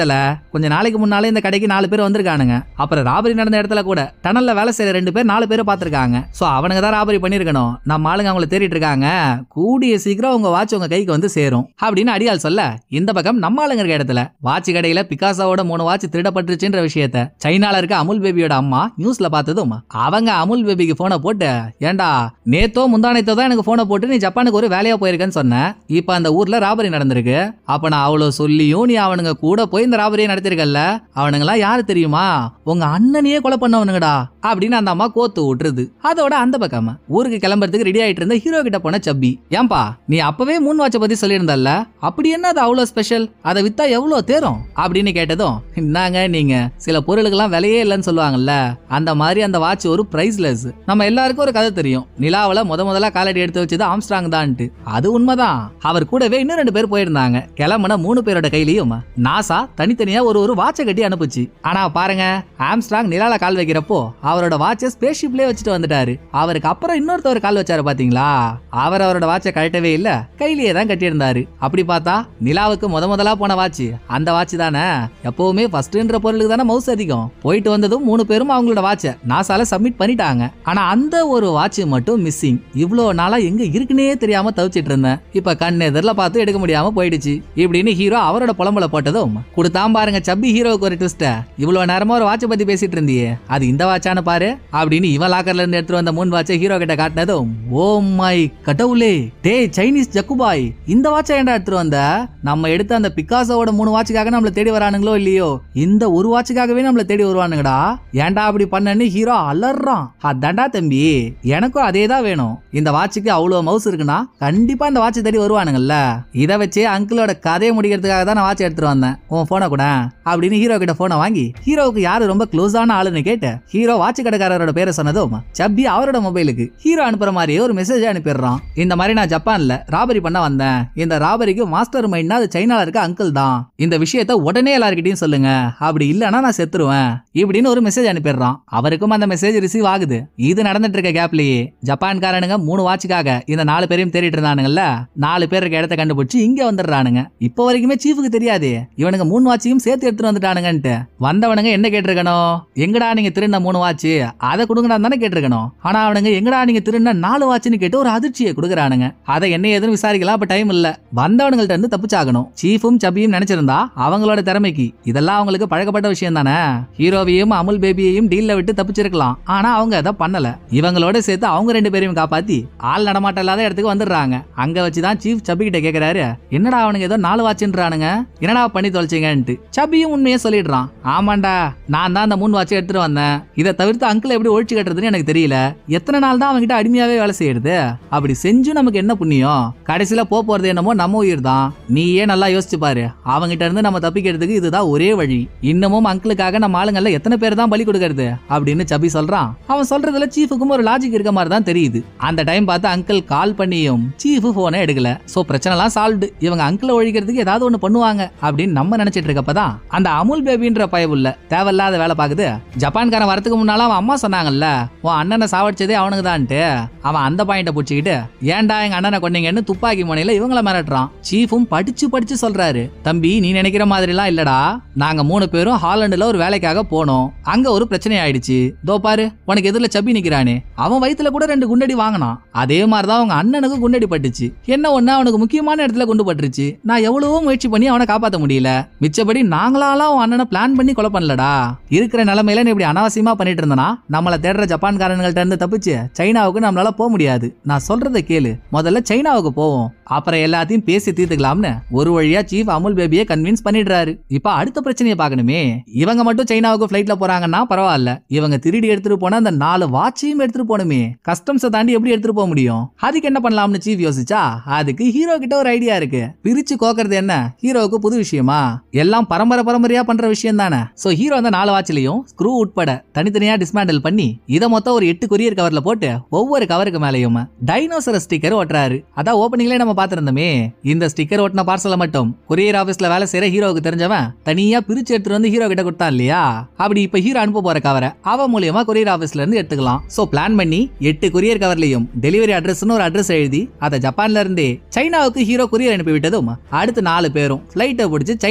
இல்லல, கொஞ்ச நாளைக்கு முன்னாலே இந்த கடைக்கு 4 பேர் வந்திருக்கானுங்க. அப்புறம் ராபரி நடந்த இடத்துல கூட டனல்ல வேலை செய்யற 2 பேர் 4 பேரை பாத்துருக்காங்க. சோ அவனுங்க தான் ராபரி பண்ணிருக்கணும். நம்ம ஆளுங்க அவங்கள தேடிட்டு இருக்காங்க. கூடிய சீக்கிரம் உங்க வாட்ச் உங்க கைக்கு வந்து சேரும் அப்படின்னு அடியால் சொல்ல, இந்த பக்கம் நம்ம ஆளுங்க இருக்க இடத்துல வாட்ச் கடையில பிகாசோட 3 வாட்ச் திருடப்பட்டுருச்சுன்ற விஷயத்த சைனால இருக்க அமுல் பேபியோட அம்மா நியூஸ்ல பார்த்ததும் அவங்க அமுல் பேபிக்கு போனை போட்டு, ஏண்டா நேத்தோ முந்தானத்தோ தான் எனக்கு போனை போட்டு நீ ஜப்பானுக்கு ஒரு வேலையா போயிருக்கேன்னு சொன்ன. இப்ப அந்த ஊர்ல ராபரி நடந்திருக்கு. அப்ப நான் அவ்வளவு சொல்லியும் நீ அவனுங்க கூட போய் இந்த ராபரியை நடத்திருக்கல. அவனுங்களாம் யாரு தெரியுமா? உங்க அண்ணனையே கொலை பண்ணவனுங்கடா அப்படின்னு அந்த அம்மா கோத்து விட்டுருது. அதோட அந்த பக்கம் ஊருக்கு கிளம்புறதுக்கு ரெடி ஆயிட்டு இருந்த ஹீரோ கிட்ட போன சப்பி, ஏன்பா நீ அப்பவே மூன் வாட்ச பத்தி சொல்லியிருந்தல்ல, அப்படி என்ன அது அவ்வளவு ஸ்பெஷல்? அதை வித்தா எவ்வளவு தேரும் அப்படின்னு கேட்டதும், இன்னாங்க நீங்க சில பொருளுக்கெல்லாம் விலையே இல்லைன்னு சொல்லுவாங்கல்ல, அந்த மாதிரி அந்த வாட்ச் ஒரு பிரைஸ்லெஸ். நம்ம எல்லாருக்கும் ஒரு கதை தெரியும், நிலாவில முதல்ல காலடி எடுத்து வச்சது ஆம்ஸ்ட்ராங் தான்ட்டு. அது உண்மைதான். அவர் கூடவே இன்னும் 2 பேர் போயிருந்தாங்க. கிளம்புன 3 பேரோட கையிலயும் நாசா தனித்தனியா ஒரு வாட்சை கட்டி அனுப்புச்சு. ஆனா பாருங்க, ஆம்ஸ்ட்ராங் நிலால கால் வைக்கிறப்போ அவரோட வாட்சை ஸ்பேஸ் ஷிப்லயே வச்சுட்டு வந்துட்டாரு. அவருக்கு அப்புறம் இன்னொருத்தவர் கால் வச்சாரு பாத்தீங்களா, அவரோட வாட்சை கழட்டவே இல்ல, கையிலேயே தான் கட்டி இருந்தாரு. அப்படி பார்த்தா நிலாவுக்கு முதலா போன வாட்ச் அந்த வாட்ச் தானே. எப்பவுமே ஃபர்ஸ்ட்ன்ற பொருளுக்கு தானே மவுஸ் அதிகம். போயிட்டு வந்ததும் 3 பேரும் அவங்களோட வாட்சை நாசால சப்மிட் பண்ணிட்டாங்க. ஆனா அந்த ஒரு வாட்ச் மட்டும் மிஸ்ஸிங். இவ்வளவு நாளா எங்க இருக்குன்னே தெரியாம தவிச்சிட்டு இருந்தேன். இப்ப கண் எதிரில பார்த்து எடுக்க முடியாம போயிடுச்சு இப்படின்னு ஹீரோ அவரோட புலம்பல போட்டதும் கொடுத்தாம் பாருங்க சப்பி ஹீரோவுக்கு ஒரு ட்விஸ்ட். இவ்வளவு நேரமா ஒரு வாட்சை பத்தி பேசிட்டு இருந்தியே, அது இந்த வாட்சானு பாரு அப்படின்னு இவன் லாக்கர்ல இருந்து எடுத்துட்டு வந்த 3 வாட்சை ஹீரோ கிட்ட காட்டினதும், ஓ மை கடவுளே, டே சைனீஸ் ஜக்குபாய், இந்த வாட்சை ஏன்டா எடுத்துட்டு வந்த? நம்ம எடுத்த அந்த பிகாசோட 3 வாட்சுக்காக நம்மள தேடி வரானுங்களோ இல்லையோ, இந்த ஒரு வாட்சுக்காகவே நம்மள தேடி வருவானுங்கடா. ஏன்டா அப்படி பண்ணன்னு ஹீரோ அலறான். அதான்டா தம்பி, எனக்கும் அதே தான் வேணும். இந்த வாட்சுக்கு அவ்வளவு மவுஸ் இருக்குன்னா கண்டிப்பா இந்த வாட்சை தேடி வருவானுங்கல்ல. இதை வச்சு அங்கிளோட கதையை முடிக்கிறதுக்காக தான் நான் வாட்ச் எடுத்துட்டு வந்தேன். உன் போனை கூட அப்படின்னு ஹீரோ கிட்ட போனை வாங்கி ஹீரோவுக்கு யாரு ரொம்ப க்ளோஸான ஆளுன்னு கேட்டு ஹீரோ வாட்ச் கடைக்காரரோட பேரை சொன்னதும் சப்பி அவரோட மொபைலுக்கு ஹீரோ அனுப்புற மாதிரியே ஒரு மெசேஜ் அனுப்பிடுறான். இந்த மாதிரி நான் ஜப்பான்ல ராபரி பண்ண வந்தேன். இந்த ராபரிக்கு மாஸ்டர் மைண்ட்னா அது சைனால இருக்க அங்கிள் தான். இந்த விஷயத்த உடனே எல்லார்கிட்டையும் சொல்லுங்க, அப்படி இல்லன்னா நான் செத்துருவேன் இப்படின்னு ஒரு மெசேஜ் அனுப்பிடுறான். அவருக்கும் அந்த மெசேஜ் ரிசீவ் ஆகுது. இது நடந்துட்டு இருக்க கேப்லயே ஜப்பான்காரனுங்க 3 வாட்சுக்காக இந்த 4 பேரையும் தேடிட்டு இருந்தானுங்கல்ல, 4 பேர் இருக்க இடத்த கண்டுபிடிச்சு இங்க வந்துடுறானுங்க. இப்போ வரைக்குமே சீஃபுக்கு தெரியாது இவனுங்க 3 வாட்சையும் சேர்த்து எடுத்துட்டு வந்துட்டானுங்கன்ட்டு. வந்தவனுங்க என்ன கேட்டிருக்கணும், எங்கடா நீங்க திருடின 3 வாட்ச் அதை கொடுங்கடா தானே கேட்டிருக்கணும். ஆனா அவனுங்க எங்கடா நீங்க திருடின 4 வாட்ச்னு கேட்டு ஒரு அதிர்ச்சியை கொடுக்குறானுங்க. அதை என்ன ஏதுன்னு விசாரிக்கலாம் அப்ப டைம் இல்ல. வந்தவனுங்கள்ட்ட இருந்து தப்பிச்சாகணும். சீஃபும் சப்பியும் நினைச்சிருந்தா அவங்களோட திறமைக்கு இதெல்லாம் அவங்களுக்கு பழக்கப்பட்ட விஷயம் தானே. ஹீரோவையும் அமுல் பேபியையும் டீல்ல விட்டு தப்பிச்சிருக்கலாம். ஆனா அவங்க அதை பண்ணல. இவங்களோட சேர்த்து அவங்க 2 பேரையும் காப்பாத்தி ஆள் நடமாட்டம் இல்லாத இடத்துக்கு வந்துடுறாங்க. அங்க வச்சுதான் சீஃப் சப்பி கிட்ட கேக்குறாரு, என்னடா அவனுங்க ஏதோ 4 வாட்ச்ன்றானுங்க, என்னடா பண்ணி தொலைச்சிங்கன்ட்டு. சப்பியும் உண்மையே சொல்லிடுறான். ஆமாண்டா, நான் தான் அந்த 3 வாட்சை எடுத்துட்டு வந்தேன். இதை தவிர்த்து அங்கிள் எப்படி ஒழிச்சு கட்டுறதுன்னு எனக்கு தெரியல. எத்தனை நாள் தான் அவங்கிட்ட அடிமையாவே வேலை செய்யறது? அப்படி செஞ்சும் நமக்கு என்ன புண்ணியம்? கடைசியில போறது என்னமோ நம்ம உயிர் தான். நீயே நல்லா யோசிச்சு பாரு. அவங்கிட்ட இருந்து நம்ம தப்பிக்கிறதுக்கு இதுதான் ஒரே வழி. இன்னமும் அங்கிளுக்காக நம்ம ஆளுங்கள்ல எத்தனை பேர் தான் பலி கொடுக்கறது அப்படின்னு சப்பி சொல்றான். அவன் சொல்றதுல சீஃபுக்கும் ஒரு லாஜிக் இருக்க மாதிரி தான் தெரியுது. அந்த டைம் பார்த்து அங்கிள் கால் பண்ணியும் சீஃப் போனை எடுக்கல. சோ பிரச்சனை எல்லாம் சால்வ்டு. இவங்க அங்கிளை ஒழிக்கிறதுக்கு ஏதாவது ஒண்ணு பண்ணுவாங்க அப்படின்னு நம்ம நினைச்சிட்டு இருக்கப்பதான் அந்த அமுல் பேபின்ற பயவுள்ள தேவையில்லாத வேலை பாக்குது. ஜப்பான்காரன் வரதுக்கு முன்னால அவன் அம்மா சொன்னாங்கல்ல, உன் அண்ணனை சாவடிச்சதே அவனுக்கு தான்ட்டு. அவன் அந்த பாயிண்ட புடிச்சுக்கிட்டு ஏன்டா எங்க அண்ணனை கொன்னீங்கன்னு துப்பாக்கி முனையில இவங்கள மிரட்டுறான். சீஃபும் படிச்சு சொல்றாரு, தம்பி நீ நினைக்கிற மாதிரி எல்லாம் இல்லடா. நாங்க 3 பேரும் ஹாலண்டுல ஒரு வேலைக்காக போனோம். அங்க ஒரு பிரச்சனை ஆயிடுச்சு. தோ பாரு உனக்கு எதிரில சப்பி நிக்கிறானே, அவன் வயித்துல கூட 2 குண்டடி வாங்கினான். அதே மாதிரிதான் அவங்க அண்ணனுக்கு குண்டடி பட்டுச்சு. என்ன ஒண்ணு அவனுக்கு முக்கியமான இடத்துல குண்டு பட்டுருச்சு. நான் எவ்வளவோ முயற்சி பண்ணி அவனை காப்பாத்த முடியல. மிச்சபடி நாங்களாலாம் அவன் அண்ணனை பிளான் பண்ணி கொலை பண்ணலடா. இருக்கிற நிலைமையில நீ இப்படி அனாவசியமா பண்ணிட்டு இருந்தனா நம்மள தேடுற ஜப்பான்காரன்கள்ட்ட இருந்து தப்பிச்சு சைனாவுக்கு நம்மளால போக முடியாது. நான் சொல்றதை கேளு, முதல்ல சைனாவுக்கு போவோம், அப்புறம் எல்லாத்தையும் பேசி தீர்த்துக்கலாம்னு ஒரு வழியா சீஃப் அமுல் பேபியை கன்வின்ஸ் பண்ணிடுறாரு. இப்ப அடுத்த பிரச்சனையை பார்க்கணுமே. இவங்க மட்டும் சைனாவுக்கு பிளைட்ல போறாங்கன்னா பரவாயில்ல, இவங்க திருடி எடுத்துட்டு போன அந்த 4 வாட்சையும் எடுத்துட்டு போகணுமே. கஸ்டம்ஸை தாண்டி எப்படி எடுத்துட்டு போக முடியும்? அதுக்கு என்ன பண்ணலாம்னு சீஃப் யோசிச்சா, அதுக்கு ஹீரோ கிட்ட ஒரு ஐடியா இருக்கு. பிரிச்சு கோக்கிறது என்ன ஹீரோவுக்கு புது விஷயமா? எல்லாம் பரம்பரையா பண்ற விஷயம் தானே. சோ ஹீரோ அந்த 4 வாட்ச்லயும் ஸ்க்ரூ உட்பட தனித்தனியா டிஸ்மேண்டில் பண்ணி இதை மொத்தம் ஒரு 8 கொரியர் கவர்ல போட்டு ஒவ்வொரு கவருக்கு மேலையும் டைனோசர் ஸ்டிக்கர் ஒட்டுறாரு. அதான் ஓபனிங்ல நம்ம பாத்திருந்தோமே. இந்த ஸ்டிக்கர் ஒட்டின பார்சலை மட்டும் கொரியர் ஆபீஸ்ல வேலை செய்யற ஹீரோவுக்கு தெரிஞ்சவன் தனியா பிரிச்சு எடுத்துட்டு வந்து ஹீரோ கிட்ட கொடுத்தான் இல்லையா? அப்படி இப்ப ஹீரோ அனுப்ப போற கவரை அவ மூலியமா கொரியர் ஆபீஸ்ல இருந்து எடுத்துக்கலாம். சோ பிளான் பண்ணி 8 கொரியர் கவர்லயும் டெலிவரி அட்ரஸ்னு ஒரு அட்ரஸ் எழுதி அதை ஜப்பான்ல இருந்தே சைனாவுக்கு ஹீரோ கொரியர் அனுப்பி விட்டதும் அடுத்து 4 பேரும் பிளைட்டை பிடிச்சு சைனாவுக்கு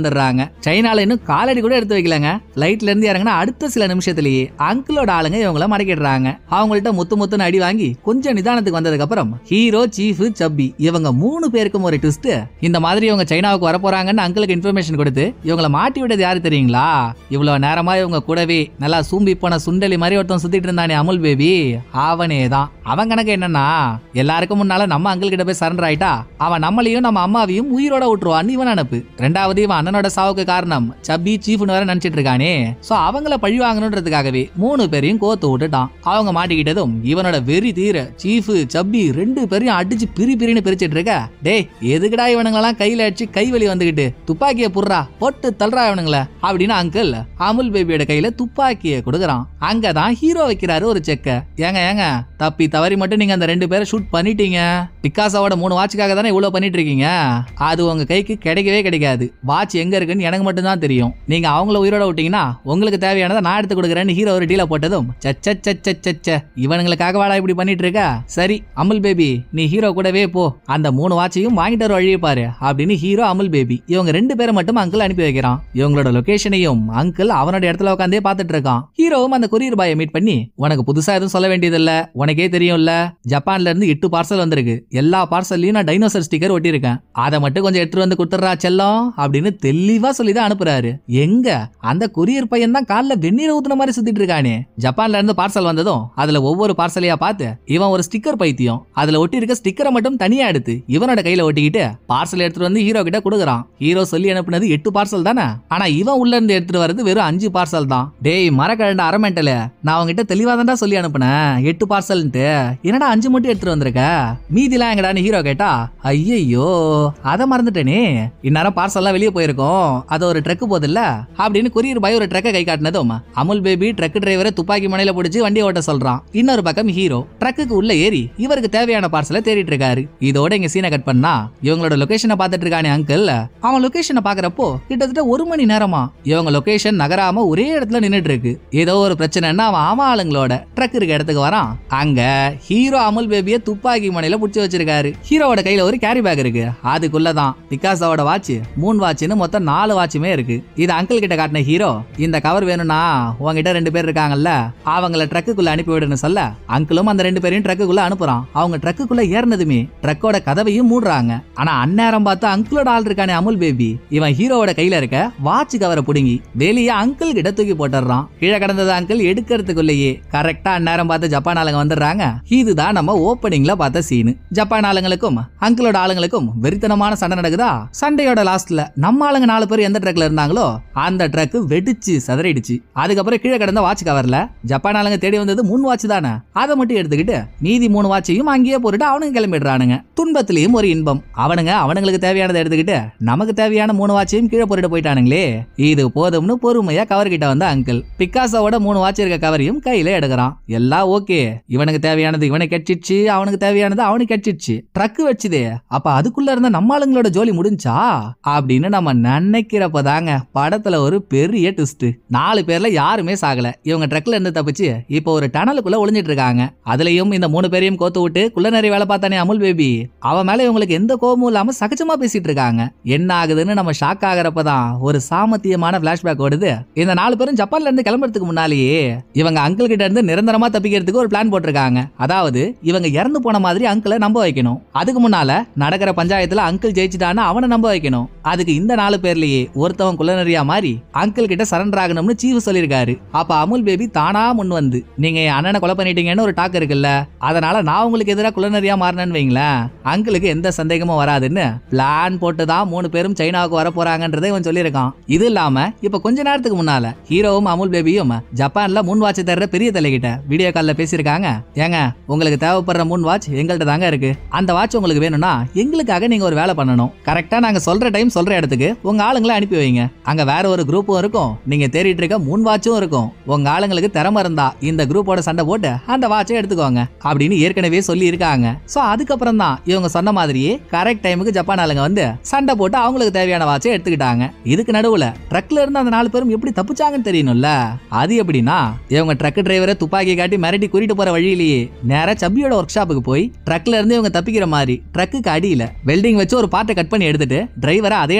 வந்துடுறாங்க. சைனால இன்னும் காலடி கூட எடுத்து வைக்கலங்க. பிளைட்ல இருந்து இறங்கினா அடுத்த சில நிமிஷத்திலேயே அங்கிளோட ஆளுங்க இவங்கள மடக்கிடுறாங்க. அவங்கள்ட்ட முத்துன்னு அடி வாங்கி கொஞ்சம் நிதானத்துக்கு வந்ததுக்கு அப்புறம் ஹீரோ, சீஃப், சப்பி இவங்க 3 பேருக்கும் ஒரு ட்விஸ்ட். இந்த மாதிரி இவங்க சைனாவுக்கு வர போறாங்கன்னு அங்கிளுக்கு இன்ஃபர்மேஷன் கொடுத்து இவங்கள மாட்டி விட்டது யாரு தெரியுங்களா? இவ்வளவு நேரமா இவங்க கூடவே நல்லா சூம்பி போன சுண்டலி மாதிரி ஒருத்தன் சுத்திட்டு இருந்தானே அமுல் பேபி, அவனே தான். அவன் கணக்கு என்னன்னா, எல்லாருக்கும் முன்னால நம்ம அங்கிள் கிட்ட போய் சரண்டர் ஆயிட்டா அவன் நம்மளையும் நம்ம அம்மாவையும் உயிரோட விட்டுருவான்னு இவன் நினைப்பு. ரெண்டாவது இவன் அண்ணனோட சாவுக்கு காரணம் சப்பி, சீஃப்னு வேற நினைச்சிட்டு இருக்கானே. சோ அவங்கள பழி வாங்கணும்ன்றதுக்காகவே 3 பேரையும் கோத்து விட்டுட்டான். அவங்க மாட்டிக்கிட்டதும் இவனோட வெறி தீர சீஃப், சப்பி 2 பேரையும் அடிச்சு பிரின்னு பிரிச்சிட்டு இருக்க. டேய் எதுக்குடா இவனுங்களெல்லாம் கையில அடிச்சு கைவலி வந்துகிட்டு துப்பாக்கிய புடுறா போட்டு தள்ளுறா இவனுங்கள அப்படின்னு அங்கிள் அமுல் பேபியோட கையில துப்பாக்கிய கொடுக்கறான். அங்கதான் ஹீரோ வைக்கிறாரு ஒரு செக்க. ஏங்க தப்பி தவறி மட்டும் நீங்க அந்த 2 பேரை ஷூட் பண்ணிட்டீங்க. பிகாசாவோட 3 வாட்சுக்காக தானே இவ்வளவு பண்ணிட்டு இருக்கீங்க. அது உங்க கைக்கு கிடைக்கவே கிடைக்காது. வாட்ச் எங்க இருக்குன்னு எனக்கு மட்டும் தான் தெரியும். நீங்க அவங்கள உயிரோட விட்டீங்கன்னா உங்களுக்கு தேவையானதை நான் எடுத்து கொடுக்குறேன்னு ஹீரோ ஒரு டீல போட்டதும் இவனுங்களுக்காக வாடா இப்படி பண்ணிட்டு இருக்க. சரி அமுல் பேபி நீ ஹீரோ கூடவே போ, அந்த 3 வாட்சையும் வாங்கிட்டு வர வழியை பாரு அப்படின்னு ஹீரோ, அமுல் பேபி இவங்க 2 பேரை மட்டும் அங்கிள் அனுப்பி வைக்கிறான். இவங்களோட லொகேஷனையும் அங்கிள் அவனோட இடத்துல உட்காந்தே பாத்துட்டு இருக்கான். ஹீரோவும் அந்த கொரியர் பாயை மீட் பண்ணி, உனக்கு புதுசா எதுவும் சொல்ல வேண்டியதில்ல, உனக்கே தெரியும்ல, ஜப்பான்ல இருந்து 8 பார்சல் வந்திருக்கு. எல்லா பார்சல்லையும் நான் டைனோசர் ஸ்டிக்கர் ஒட்டி இருக்கேன். அதை மட்டும் கொஞ்சம் எடுத்துட்டு வந்து குடுத்துறா செல்லம் அப்படின்னு தெளிவா சொல்லிதான் அனுப்புறாரு. எங்க அந்த கொரியர் பையன் தான் கால்ல வெந்நீர் ஊத்துன மாதிரி சுத்திட்டு இருக்கானே. ஜப்பான்ல இருந்து பார்சல் வந்ததும் அதுல ஒவ்வொரு பார்சலையா பார்த்து இவன் ஒரு ஸ்டிக்கர் பைத்தியம். அதுல ஒட்டி இருக்க ஸ்டிக்கரை மட்டும் தனியா எடுத்து இவனோட கையில ஒட்டிக்கிட்டு பார்சல் எடுத்துட்டு வந்து ஹீரோ கிட்ட கொடுக்குறான். ஹீரோ சொல்லி அனுப்புனது 8 பார்சல் தானே, ஆனா இவன் உள்ள இருந்து எடுத்துட்டு வரது வெறும் 5 பார்சல் தான். டேய் மரக்கழண்ட அரமெண்டல, நான் அவங்கிட்ட தெளிவா தான்டா சொல்லி அனுப்புனேன் 8 பார்சல்ன்ட்டு, என்னடா 5 மட்டும் எடுத்துட்டு வந்திருக்க, மீதிலாம் எங்கடான்னு ஹீரோ கேட்டா, ஐயோ அதை மறந்துட்டேனே, இந்நேரம் பார்சல்லாம் வெளியே போயிருக்கோம், அது ஒரு ட்ரக் போதில்ல அப்படின்னு கொரியர் பாய் ஒரு ட்ரக்கை கை காட்டினதும் அமுல் பேபி ட்ரக் டிரைவரை துப்பாக்கி முனையில பிடிச்சி வண்டி ஓட்ட சொல்றான். இன்னொரு பக்கம் ஹீரோ ட்ரக்குக்கு உள்ள ஏறி இவருக்கு தேவையான பார்சலை தேடிட்டு இருக்காரு. இதோட இங்க சீனை கட் பண்ணா இவங்களோட லொகேஷனை பார்த்துட்டு இருக்கானே அங்கிள். அவன் லொகேஷனை பாக்குறப்போ கிட்டத்தட்ட 1 மணி நேரமா இவங்க லொகேஷன் நகராம ஒரே இடத்துல நின்னுட்டு இருக்கு. ஏதோ ஒரு பிரச்சனைன்னா அவன் ஆளுங்களோட ட்ரக் இருக்க இடத்துக்கு வரான். அங்க ஹீரோ அமுல் பேபியை துப்பாக்கி முனையில பிடிச்சி வச்சிருக்காரு. ஹீரோவோட கையில ஒரு கேரி பேக் இருக்கு. அதுக்குள்ளதான் பிகாசாவோட வாட்ச், 3 வாட்ச்னு மொத்தம் 4 வாட்சுமே இருக்கு. இது அங்கிள் கிட்ட காட்டின ஹீரோ, இந்த கவர் வேணும்னா உங்ககிட்ட 2 பேர் இருக்காங்கல்ல, அவங்கள ட்ரக்குக்குள்ள அனுப்பி விடுன்னு சொல்ல அங்கிளும் அந்த 2 பேரையும் ட்ரக்குக்குள்ள அனுப்புறான். அவங்க ட்ரக்குக்குள்ள ஏறினதுமே ட்ரக்கோட கதவையும் மூடுறாங்க. ஆனா அந்நேரம் பார்த்து அங்கிளோட ஆள் இருக்கானே அமுல் பேபி, இவன் ஹீரோவோட கையில இருக்க வாட்ச் கவரை புடுங்கி வெளியே அங்கிள் கிட்ட தூக்கி போட்டுறான். கீழே கடந்தது அங்கிள் எடுக்கிறதுக்குள்ளேயே கரெக்டா அந்நேரம் பார்த்து ஜப்பான் ஆளுங்க வந்துடுறாங்க. இதுதான் நம்ம ஓப்பனிங்ல பார்த்த சீனு. ஜப்பான் ஆளுங்களுக்கும் அங்கிளோட ஆளுங்களுக்கும் வெறித்தனமான சண்டை நடக்குதா. சண்டையோட லாஸ்ட்ல நம்ம ஆளுங்க 4 பேர் எந்த ட்ரக்ல இருந்தாங்களோ அந்த ட்ரக் வெடிச்சு சதறிடுச்சு. அதுக்கப்புறம் கீழே கடந்த வாட்ச் கவர்ல ஜப்பான் ஆளுங்க தேடி வந்தது 3 வாட்ச் தானே, அதை மட்டும் எடுத்துக்கிட்டு மீதி 3 வாட்சையும் அங்கேயே போட்டுட்டு அவனுங்க கிளம்பிடுறானுங்க. துன்பத்திலையும் ஒரு இன்பம். அவனுங்களுக்கு தேவையானதை எடுத்துக்கிட்டு நமக்கு தேவையான 3 வாட்சையும் கீழே போட்டுட்டு போயிட்டானுங்களே. இது போதும்னு பொறுமையா கவர் கிட்ட வந்த அங்கிள் பிகாசோட 3 வாட்ச் இருக்க கவரையும் கையில எடுக்கிறான். எல்லாம் ஓகே, இவனுக்கு தேவையானது இவனுக்கு கிடைச்சிடுச்சு, அவனுக்கு தேவையானது அவனுக்கு கிடைச்சிடுச்சு. ட்ரக் வச்சுதே, அப்ப அதுக்குள்ள இருந்த நம்ம ஆளுங்களோட ஜோலி முடிஞ்சா அப்படின்னு நம்ம நினைக்கிறப்பதாங்க படத்துல ஒரு பெரிய ட்விஸ்ட். 4 பேர்ல யாருமே சாகல. இவங்க ட்ரக்ல இருந்து தப்பிச்சு இப்போ ஒரு டனலுக்குள்ள ஒளிஞ்சிட்டு இருக்காங்க. அதுலயும் இந்த 3 பேரையும் கோத்து விட்டு குள்ளநரி வேலை பார்த்தானே அமுல் பேபி, அவன் மேல இவங்களுக்கு எந்த கோபமும் இல்லாம சகஜமா பேசிட்டு இருக்காங்க. என்ன ஆகுதுன்னு நம்ம ஷாக் ஆகிறப்பதான் ஒரு சாமத்தியமான பிளாஷ்பேக் ஓடுது. இந்த 4 பேரும் ஜப்பான்ல இருந்து கிளம்புறதுக்கு முன்னாலேயே இவங்க அங்கிள் கிட்ட இருந்து நிரந்தரமா தப்பிக்கிறதுக்கு ஒரு பிளான் போட்டிருக்காங்க. அதாவது இவங்க இறந்து போன மாதிரி அங்கிளை நம்ப வைக்கணும். அதுக்கு முன்னால நடக்கிற பஞ்சாயத்துல அங்கிள் ஜெயிச்சுட்டான்னு அவனை நம்ப வைக்கணும். அதுக்கு இந்த 4 பேர்லயே ஒருத்தவன் குள்ளநரியா மாறி அங்கிள் கிட்ட சரண்டர் ஆகணும்னு சீஃப் சொல்லிருக்காரு. அப்ப அமுல் பேபி தானா முன் வந்து, நீங்க என் அண்ணனை கொலை பண்ணிட்டீங்கன்னு ஒரு டாக் இருக்குல்ல, அதனால நான் உங்களுக்கு எதிராக குள்ளநரியா மாறினேன்னு வைங்களேன், அங்கிளுக்கு எந்த சந்தேகமும் வராதுன்னு பிளான் போட்டுதான் 3 பேரும் சைனாவுக்கு வர போறாங்கன்றதை இவன் சொல்லியிருக்கான். இது இல்லாம இப்ப கொஞ்ச நேரத்துக்கு முன்னால ஹீரோவும் அமுல் பேபியும் ஜப்பான்ல 3 வாட்ச் தர்ற பெரிய தலைகிட்ட வீடியோ கால்ல பேசியிருக்காங்க. ஏங்க உங்களுக்கு தேவைப்படுற 3 வாட்ச் எங்கள்கிட்ட தாங்க இருக்கு, அந்த வாட்ச் உங்களுக்கு வேணும்னா எங்களுக்காக நீங்க ஒரு வேலை பண்ணணும். கரெக்டா நாங்க சொல்ற டைம் சொல்ற இடத்துக்கு உங்க ஆளுங்களை அனுப்பி வைங்க. அங்க வேற ஒரு குரூப்பும் இருக்கும், நீங்க தேடிட்டு இருக்க 3 வாட்சும் இருக்கும். உங்க ஆளுங்களுக்கு திறமை இருந்தா இந்த குரூப்போட சண்டை போட்டு அந்த வாட்சை எடுத்துக்கோங்க அப்படின்னு ஏற்கனவே சொல்லி இருக்காங்க. சோ அதுக்கப்புறம் தான் இவங்க சொன்ன மாதிரியே கரெக்ட் டைமுக்கு ஜப்பான் ஆளுங்க வந்து சண்டை போட்டு அவங்களுக்கு தேவையான வாட்சை எடுத்துக்கிட்டாங்க. இதுக்கு நடுவுல ட்ரக்ல இருந்து அந்த 4 பேரும் எப்படி தப்பிச்சாங்கன்னு தெரியணும்ல. அது எப்படின்னா இவங்க ட்ரக் டிரைவரை துப்பாக்கி காட்டி மிரட்டி கூட்டிட்டு போற வழியிலேயே நேரா சப்பியோட ஒர்க் ஷாப்புக்கு போய் ட்ரக்ல இருந்து இவங்க தப்பிக்கிற மாதிரி ட்ரக்குக்கு அடியில வெல்டிங் வச்சு ஒரு பார்ட்டை கட் பண்ணி எடுத்துட்டு டிரைவரை அதே இடத்துல கட்டி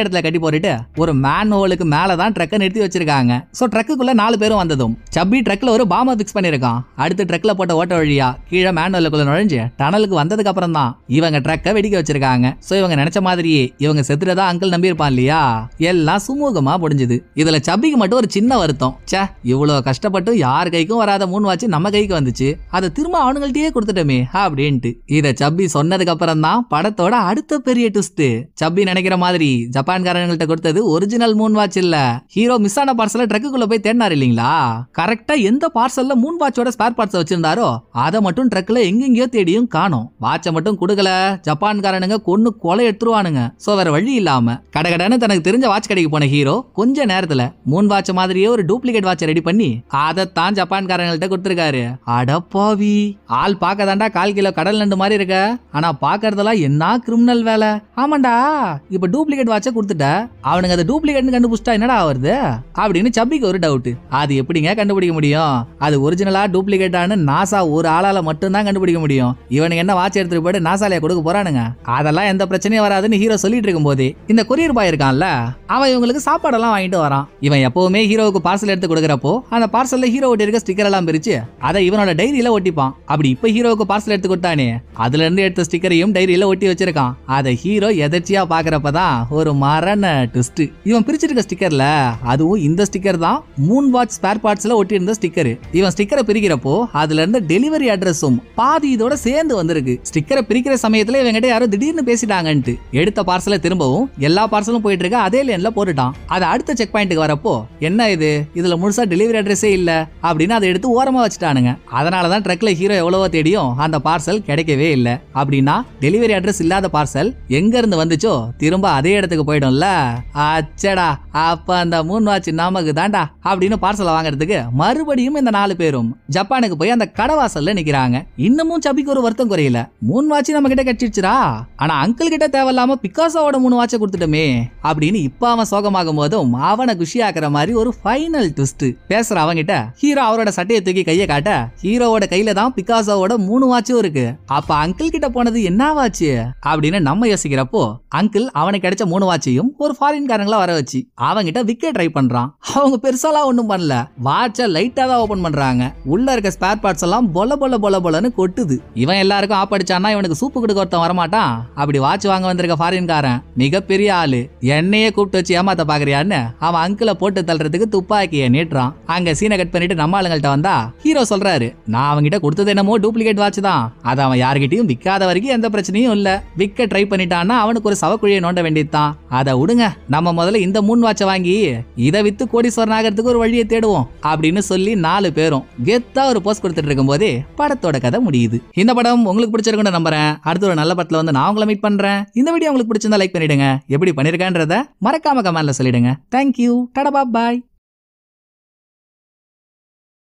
போட்டுட்டு ஒரு மேன் ஹோலுக்கு மேலதான் ட்ரக்கை நிறுத்தி வச்சிருக்காங்க. சோ ட்ரக்குக்குள்ள 4 பேரும் வந்ததும் சப்பி ட்ரக்ல ஒரு பாம்பை பிக்ஸ் பண்ணிருக்கான். அடுத்து ட்ரக்ல போட்ட ஓட்ட வழியா கீழே மேன் ஹோலுக்குள்ள நுழைஞ்சு டனலுக்கு வந்ததுக்கு அப்புறம் தான் இவங்க ட்ரக்கை வெடிக்க வச்சிருக்காங்க. சோ இவங்க நினைச்ச மாதிரியே இவங்க செத்துறதா அங்கிள் நம்பி இருப்பான் இல்லையா, எல்லாம் சுமூகமா முடிஞ்சது. இதுல சப்பிக்கு மட்டும் ஒரு சின்ன வருத்தம், சே இவ்வளவு கஷ்டப்பட்டு யார் கைக்கும் வராத மூன் வாட்ச் நம்ம கைக்கு வந்துச்சு, அதை திரும்ப அவனுங்கள்ட்டயே கொடுத்துட்டோமே அப்படின்ட்டு. இத சப்பி சொன்னதுக்கு அப்புறம் தான் படத்தோட அடுத்த பெரிய ட்விஸ்ட். சப்பி நினைக்கிற மாதிரி ஜப்பான்காரங்கள்ட்ட கொடுத்தது ஒரிஜினல் மூன் வாட்ச் இல்ல. ஹீரோ மிஸ் ஆன பார்சல ட்ரக்குக்குள்ள போய் தேடினார் இல்லீங்களா, கரெக்டா எந்த பார்சல்ல மூன் வாட்சோட ஸ்பேர் பார்ட்ஸ் வச்சிருந்தாரோ அதை மட்டும் ட்ரக்ல எங்கெங்கயோ தேடியும் காணோம். வாட்சை மட்டும் கொடுக்கல, ஜப்பான்காரனுங்க கொன்னு கொலை எடுத்துருவானுங்க. சோ வேற வழி இல்லாம கடகடன்னு தனக்கு தெரிஞ்ச வாட்ச் கடைக்கு போன ஹீரோ கொஞ்ச நேரத்துல மூன் வாட்ச் மாதிரியே ஒரு டூப்ளிகேட் வாட்சை ரெடி பண்ணி அதைத்தான் ஜப்பான்காரங்கள்ட்ட கொடுத்திருக்காரு. அடப்பாவி, ஆள் பாக்கதாண்டா 1/4 கிலோ கடல் நண்டு மாதிரி இருக்க, ஆனா பாக்கறதெல்லாம் என்ன கிரிமினல் வேலை. ஆமாண்டா, இப்ப டூப்ளிகேட் வாட்சை கொடுத்துட்ட, அவனுங்க அதை டூப்ளிகேட்னு கண்டுபிடிச்சா என்னடா ஆகுறது அப்படின்னு சப்பிக்கு ஒரு டவுட். அது எப்படிங்க கண்டுபிடிக்க முடியும், அது ஒரிஜினலா டூப்ளிகேட்டானு நாசா ஒரு ஆளால மட்டும் தான் கண்டுபிடிக்க முடியும். இவனுங்க என்ன வாட்ச் எடுத்துட்டு போயிட்டு நாசாலையா கொடுக்க போறானுங்க, அதெல்லாம் எந்த பிரச்சனையும் வராதுன்னு ஹீரோ சொல்லிட்டு இருக்கும் போதே இந்த கொரியர் பாய் இருக்கான்ல, அவன் இவங்களுக்கு சாப்பாடெல்லாம் வாங்கிட்டு வரான். இவன் எப்பவுமே ஹீரோவுக்கு பார்சல் எடுத்து கொடுக்கறப்போ அந்த பார்சல்ல ஹீரோ ஒட்டி இருக்க ஸ்டிக்கர் எல்லாம் பிரிச்சு அதை இவனோட டைரியில ஒட்டிப்பான். அப்படி இப்ப ஹீரோவுக்கு பார்சல் எடுத்து கொடுத்தானே, அதுல இருந்து எடுத்த ஸ்டிக்கரையும் டைரியில ஒட்டி வச்சிருக்கான். அதை ஹீரோ எதர்ச்சியா பாக்குறப்பதான் ஒரு மரண ட்விஸ்ட். இவன் பிரிச்சிருக்க ஸ்டிக்கர்ல அதுவும் இந்த ஸ்டிக்கர் தான் மூன் வாட்ச் ஸ்பேர் பார்ட்ஸ்ல ஒட்டி இருந்த ஸ்டிக்கர். இவன் ஸ்டிக்கரை பிரிக்கிறப்போ அதுல இருந்து டெலிவரி அட்ரஸும் பாதி இதோட சேர்ந்து வந்திருக்கு. ஸ்டிக்கரை பிரிக்கிற சமயத்துல இவங்கிட்ட யாரோ திடீர்னு பேசிட்டாங்கன்ட்டு எடுத்த பார்சலை திரும்பவும் எல்லா பார்சலும் போயிட்டு இருக்க அதே லேன்ல போட்டுட்டான். அதை அடுத்த செக் பாயிண்ட்டுக்கு வரப்போ என்ன இதுல முழுசா டெலிவரி அட்ரஸே இல்ல அப்படின்னு அதை எடுத்து ஓரமா வச்சுட்டானுங்க. அதனாலதான் ட்ரக்ல ஹீரோ எவ்வளவோ தேடியும் அந்த பார்சல் கிடைக்கவே இல்ல. அப்படின்னா டெலிவரி அட்ரஸ் இல்லாத பார்சல் எங்க இருந்து வந்துச்சோ திரும்ப அதே இடத்துக்கு போயிடும்ல. அச்சடா, அப்ப அந்த மூன் வாட்ச் நமக்கு தாண்டா அப்படின்னு பார்சலை வாங்குறதுக்கு மறுபடியும் இந்த 4 பேரும் ஜப்பானுக்கு போய் அந்த கடவாசல்ல நிக்கிறாங்க. இன்னமும் சபிக்கு ஒரு வருத்தம் குறையல, மூன் வாட்ச் நம்ம கிட்ட கட்டிடுச்சுரா, ஆனா அங்கிள் கிட்ட தேவையில்லாம பிகாசோட மூணு வாட்சை கொடுத்துட்டோமே அப்படின்னு இப்ப அவன் சோகமாகும் போதும் அவனை குஷியாக்குற மாதிரி ஒரு ஃபைனல் ட்விஸ்ட். பேசுற அவங்கிட்ட ஹீரோ அவரோட சட்டையை தூக்கி கையை காட்ட ஹீரோவோட கையில தான் பிகாசோட 3 வாட்சும் இருக்கு. அப்ப அங்கிள் கிட்ட போனது என்ன வாட்ச் அப்படின்னு நம்ம யோசிக்கிறப்போ அங்கிள் அவனுக்கு கிடைச்ச 3 வாட்சையும் ஒரு ஃபாரின் காரங்களா வர வச்சு அவங்கிட்ட விக்க ட்ரை பண்றான். அவங்க பெருசாலாம் ஒண்ணும் பண்ணல, வாட்சை லைட்டா தான் ஓபன் பண்றாங்க. உள்ள இருக்க ஸ்பேர் பார்ட்ஸ் எல்லாம் பொல பொல பொல பொலன்னு கொட்டுது. இவன் எல்லாருக்கும் ஆப் அடிச்சானா இவனுக்கு சூப்பு கொடுக்க ஒருத்தன் வரமாட்டான். அப்படி வாட்ச் வாங்க வந்திருக்க ஃபாரின் காரன் மிகப்பெரிய ஆளு, என்னையே கூப்பிட்டு வச்சு ஏமாத்த பாக்குறியான்னு அவன் அங்கிளை போட்டு தள்ளுறதுக்கு துப்பாக்கியை நீட்டுறான். அங்க சீனை கட் பண்ணிட்டு நம்ம ஆளுங்கள்ட்ட வந்தா ஹீரோ சொல்றாரு, நான் அவங்கிட்ட கொடுத்தது என்னமோ டூப்ளிகேட் வாட்ச் தான், அது அவன் யார்கிட்டயும் விற்காத வரைக்கும் எந்த பிரச்சனையும் இல்ல, விக்க ட்ரை பண்ணிட்டான்னா அவனுக்கு ஒரு சவக்குழியை நோண்ட வேண்டியதுதான், அதை விடுங்க, நம்ம முதல்ல இந்த 3 வாட்சை வாங்கி இதை வித்து கோடீஸ்வரன் ஆகிறதுக்கு ஒரு வழியை தேடுவோம் அப்படின்னு சொல்லி 4 பேரும் கெத்தா ஒரு போஸ்ட் கொடுத்துட்டு இருக்கும் போதே படத்தோட கதை முடியுது. இந்த படம் உங்களுக்கு பிடிச்சிருக்குன்னு நம்புறேன். அடுத்த ஒரு நல்ல படத்துல வந்து நான் உங்களை மீட் பண்றேன். இந்த வீடியோ உங்களுக்கு பிடிச்சிருந்தா லைக் பண்ணிடுங்க, எப்படி பண்ணிருக்கேன்றத மறக்காம கமெண்ட்ல சொல்லிடுங்க. தேங்க்யூ, டாடா பாய்.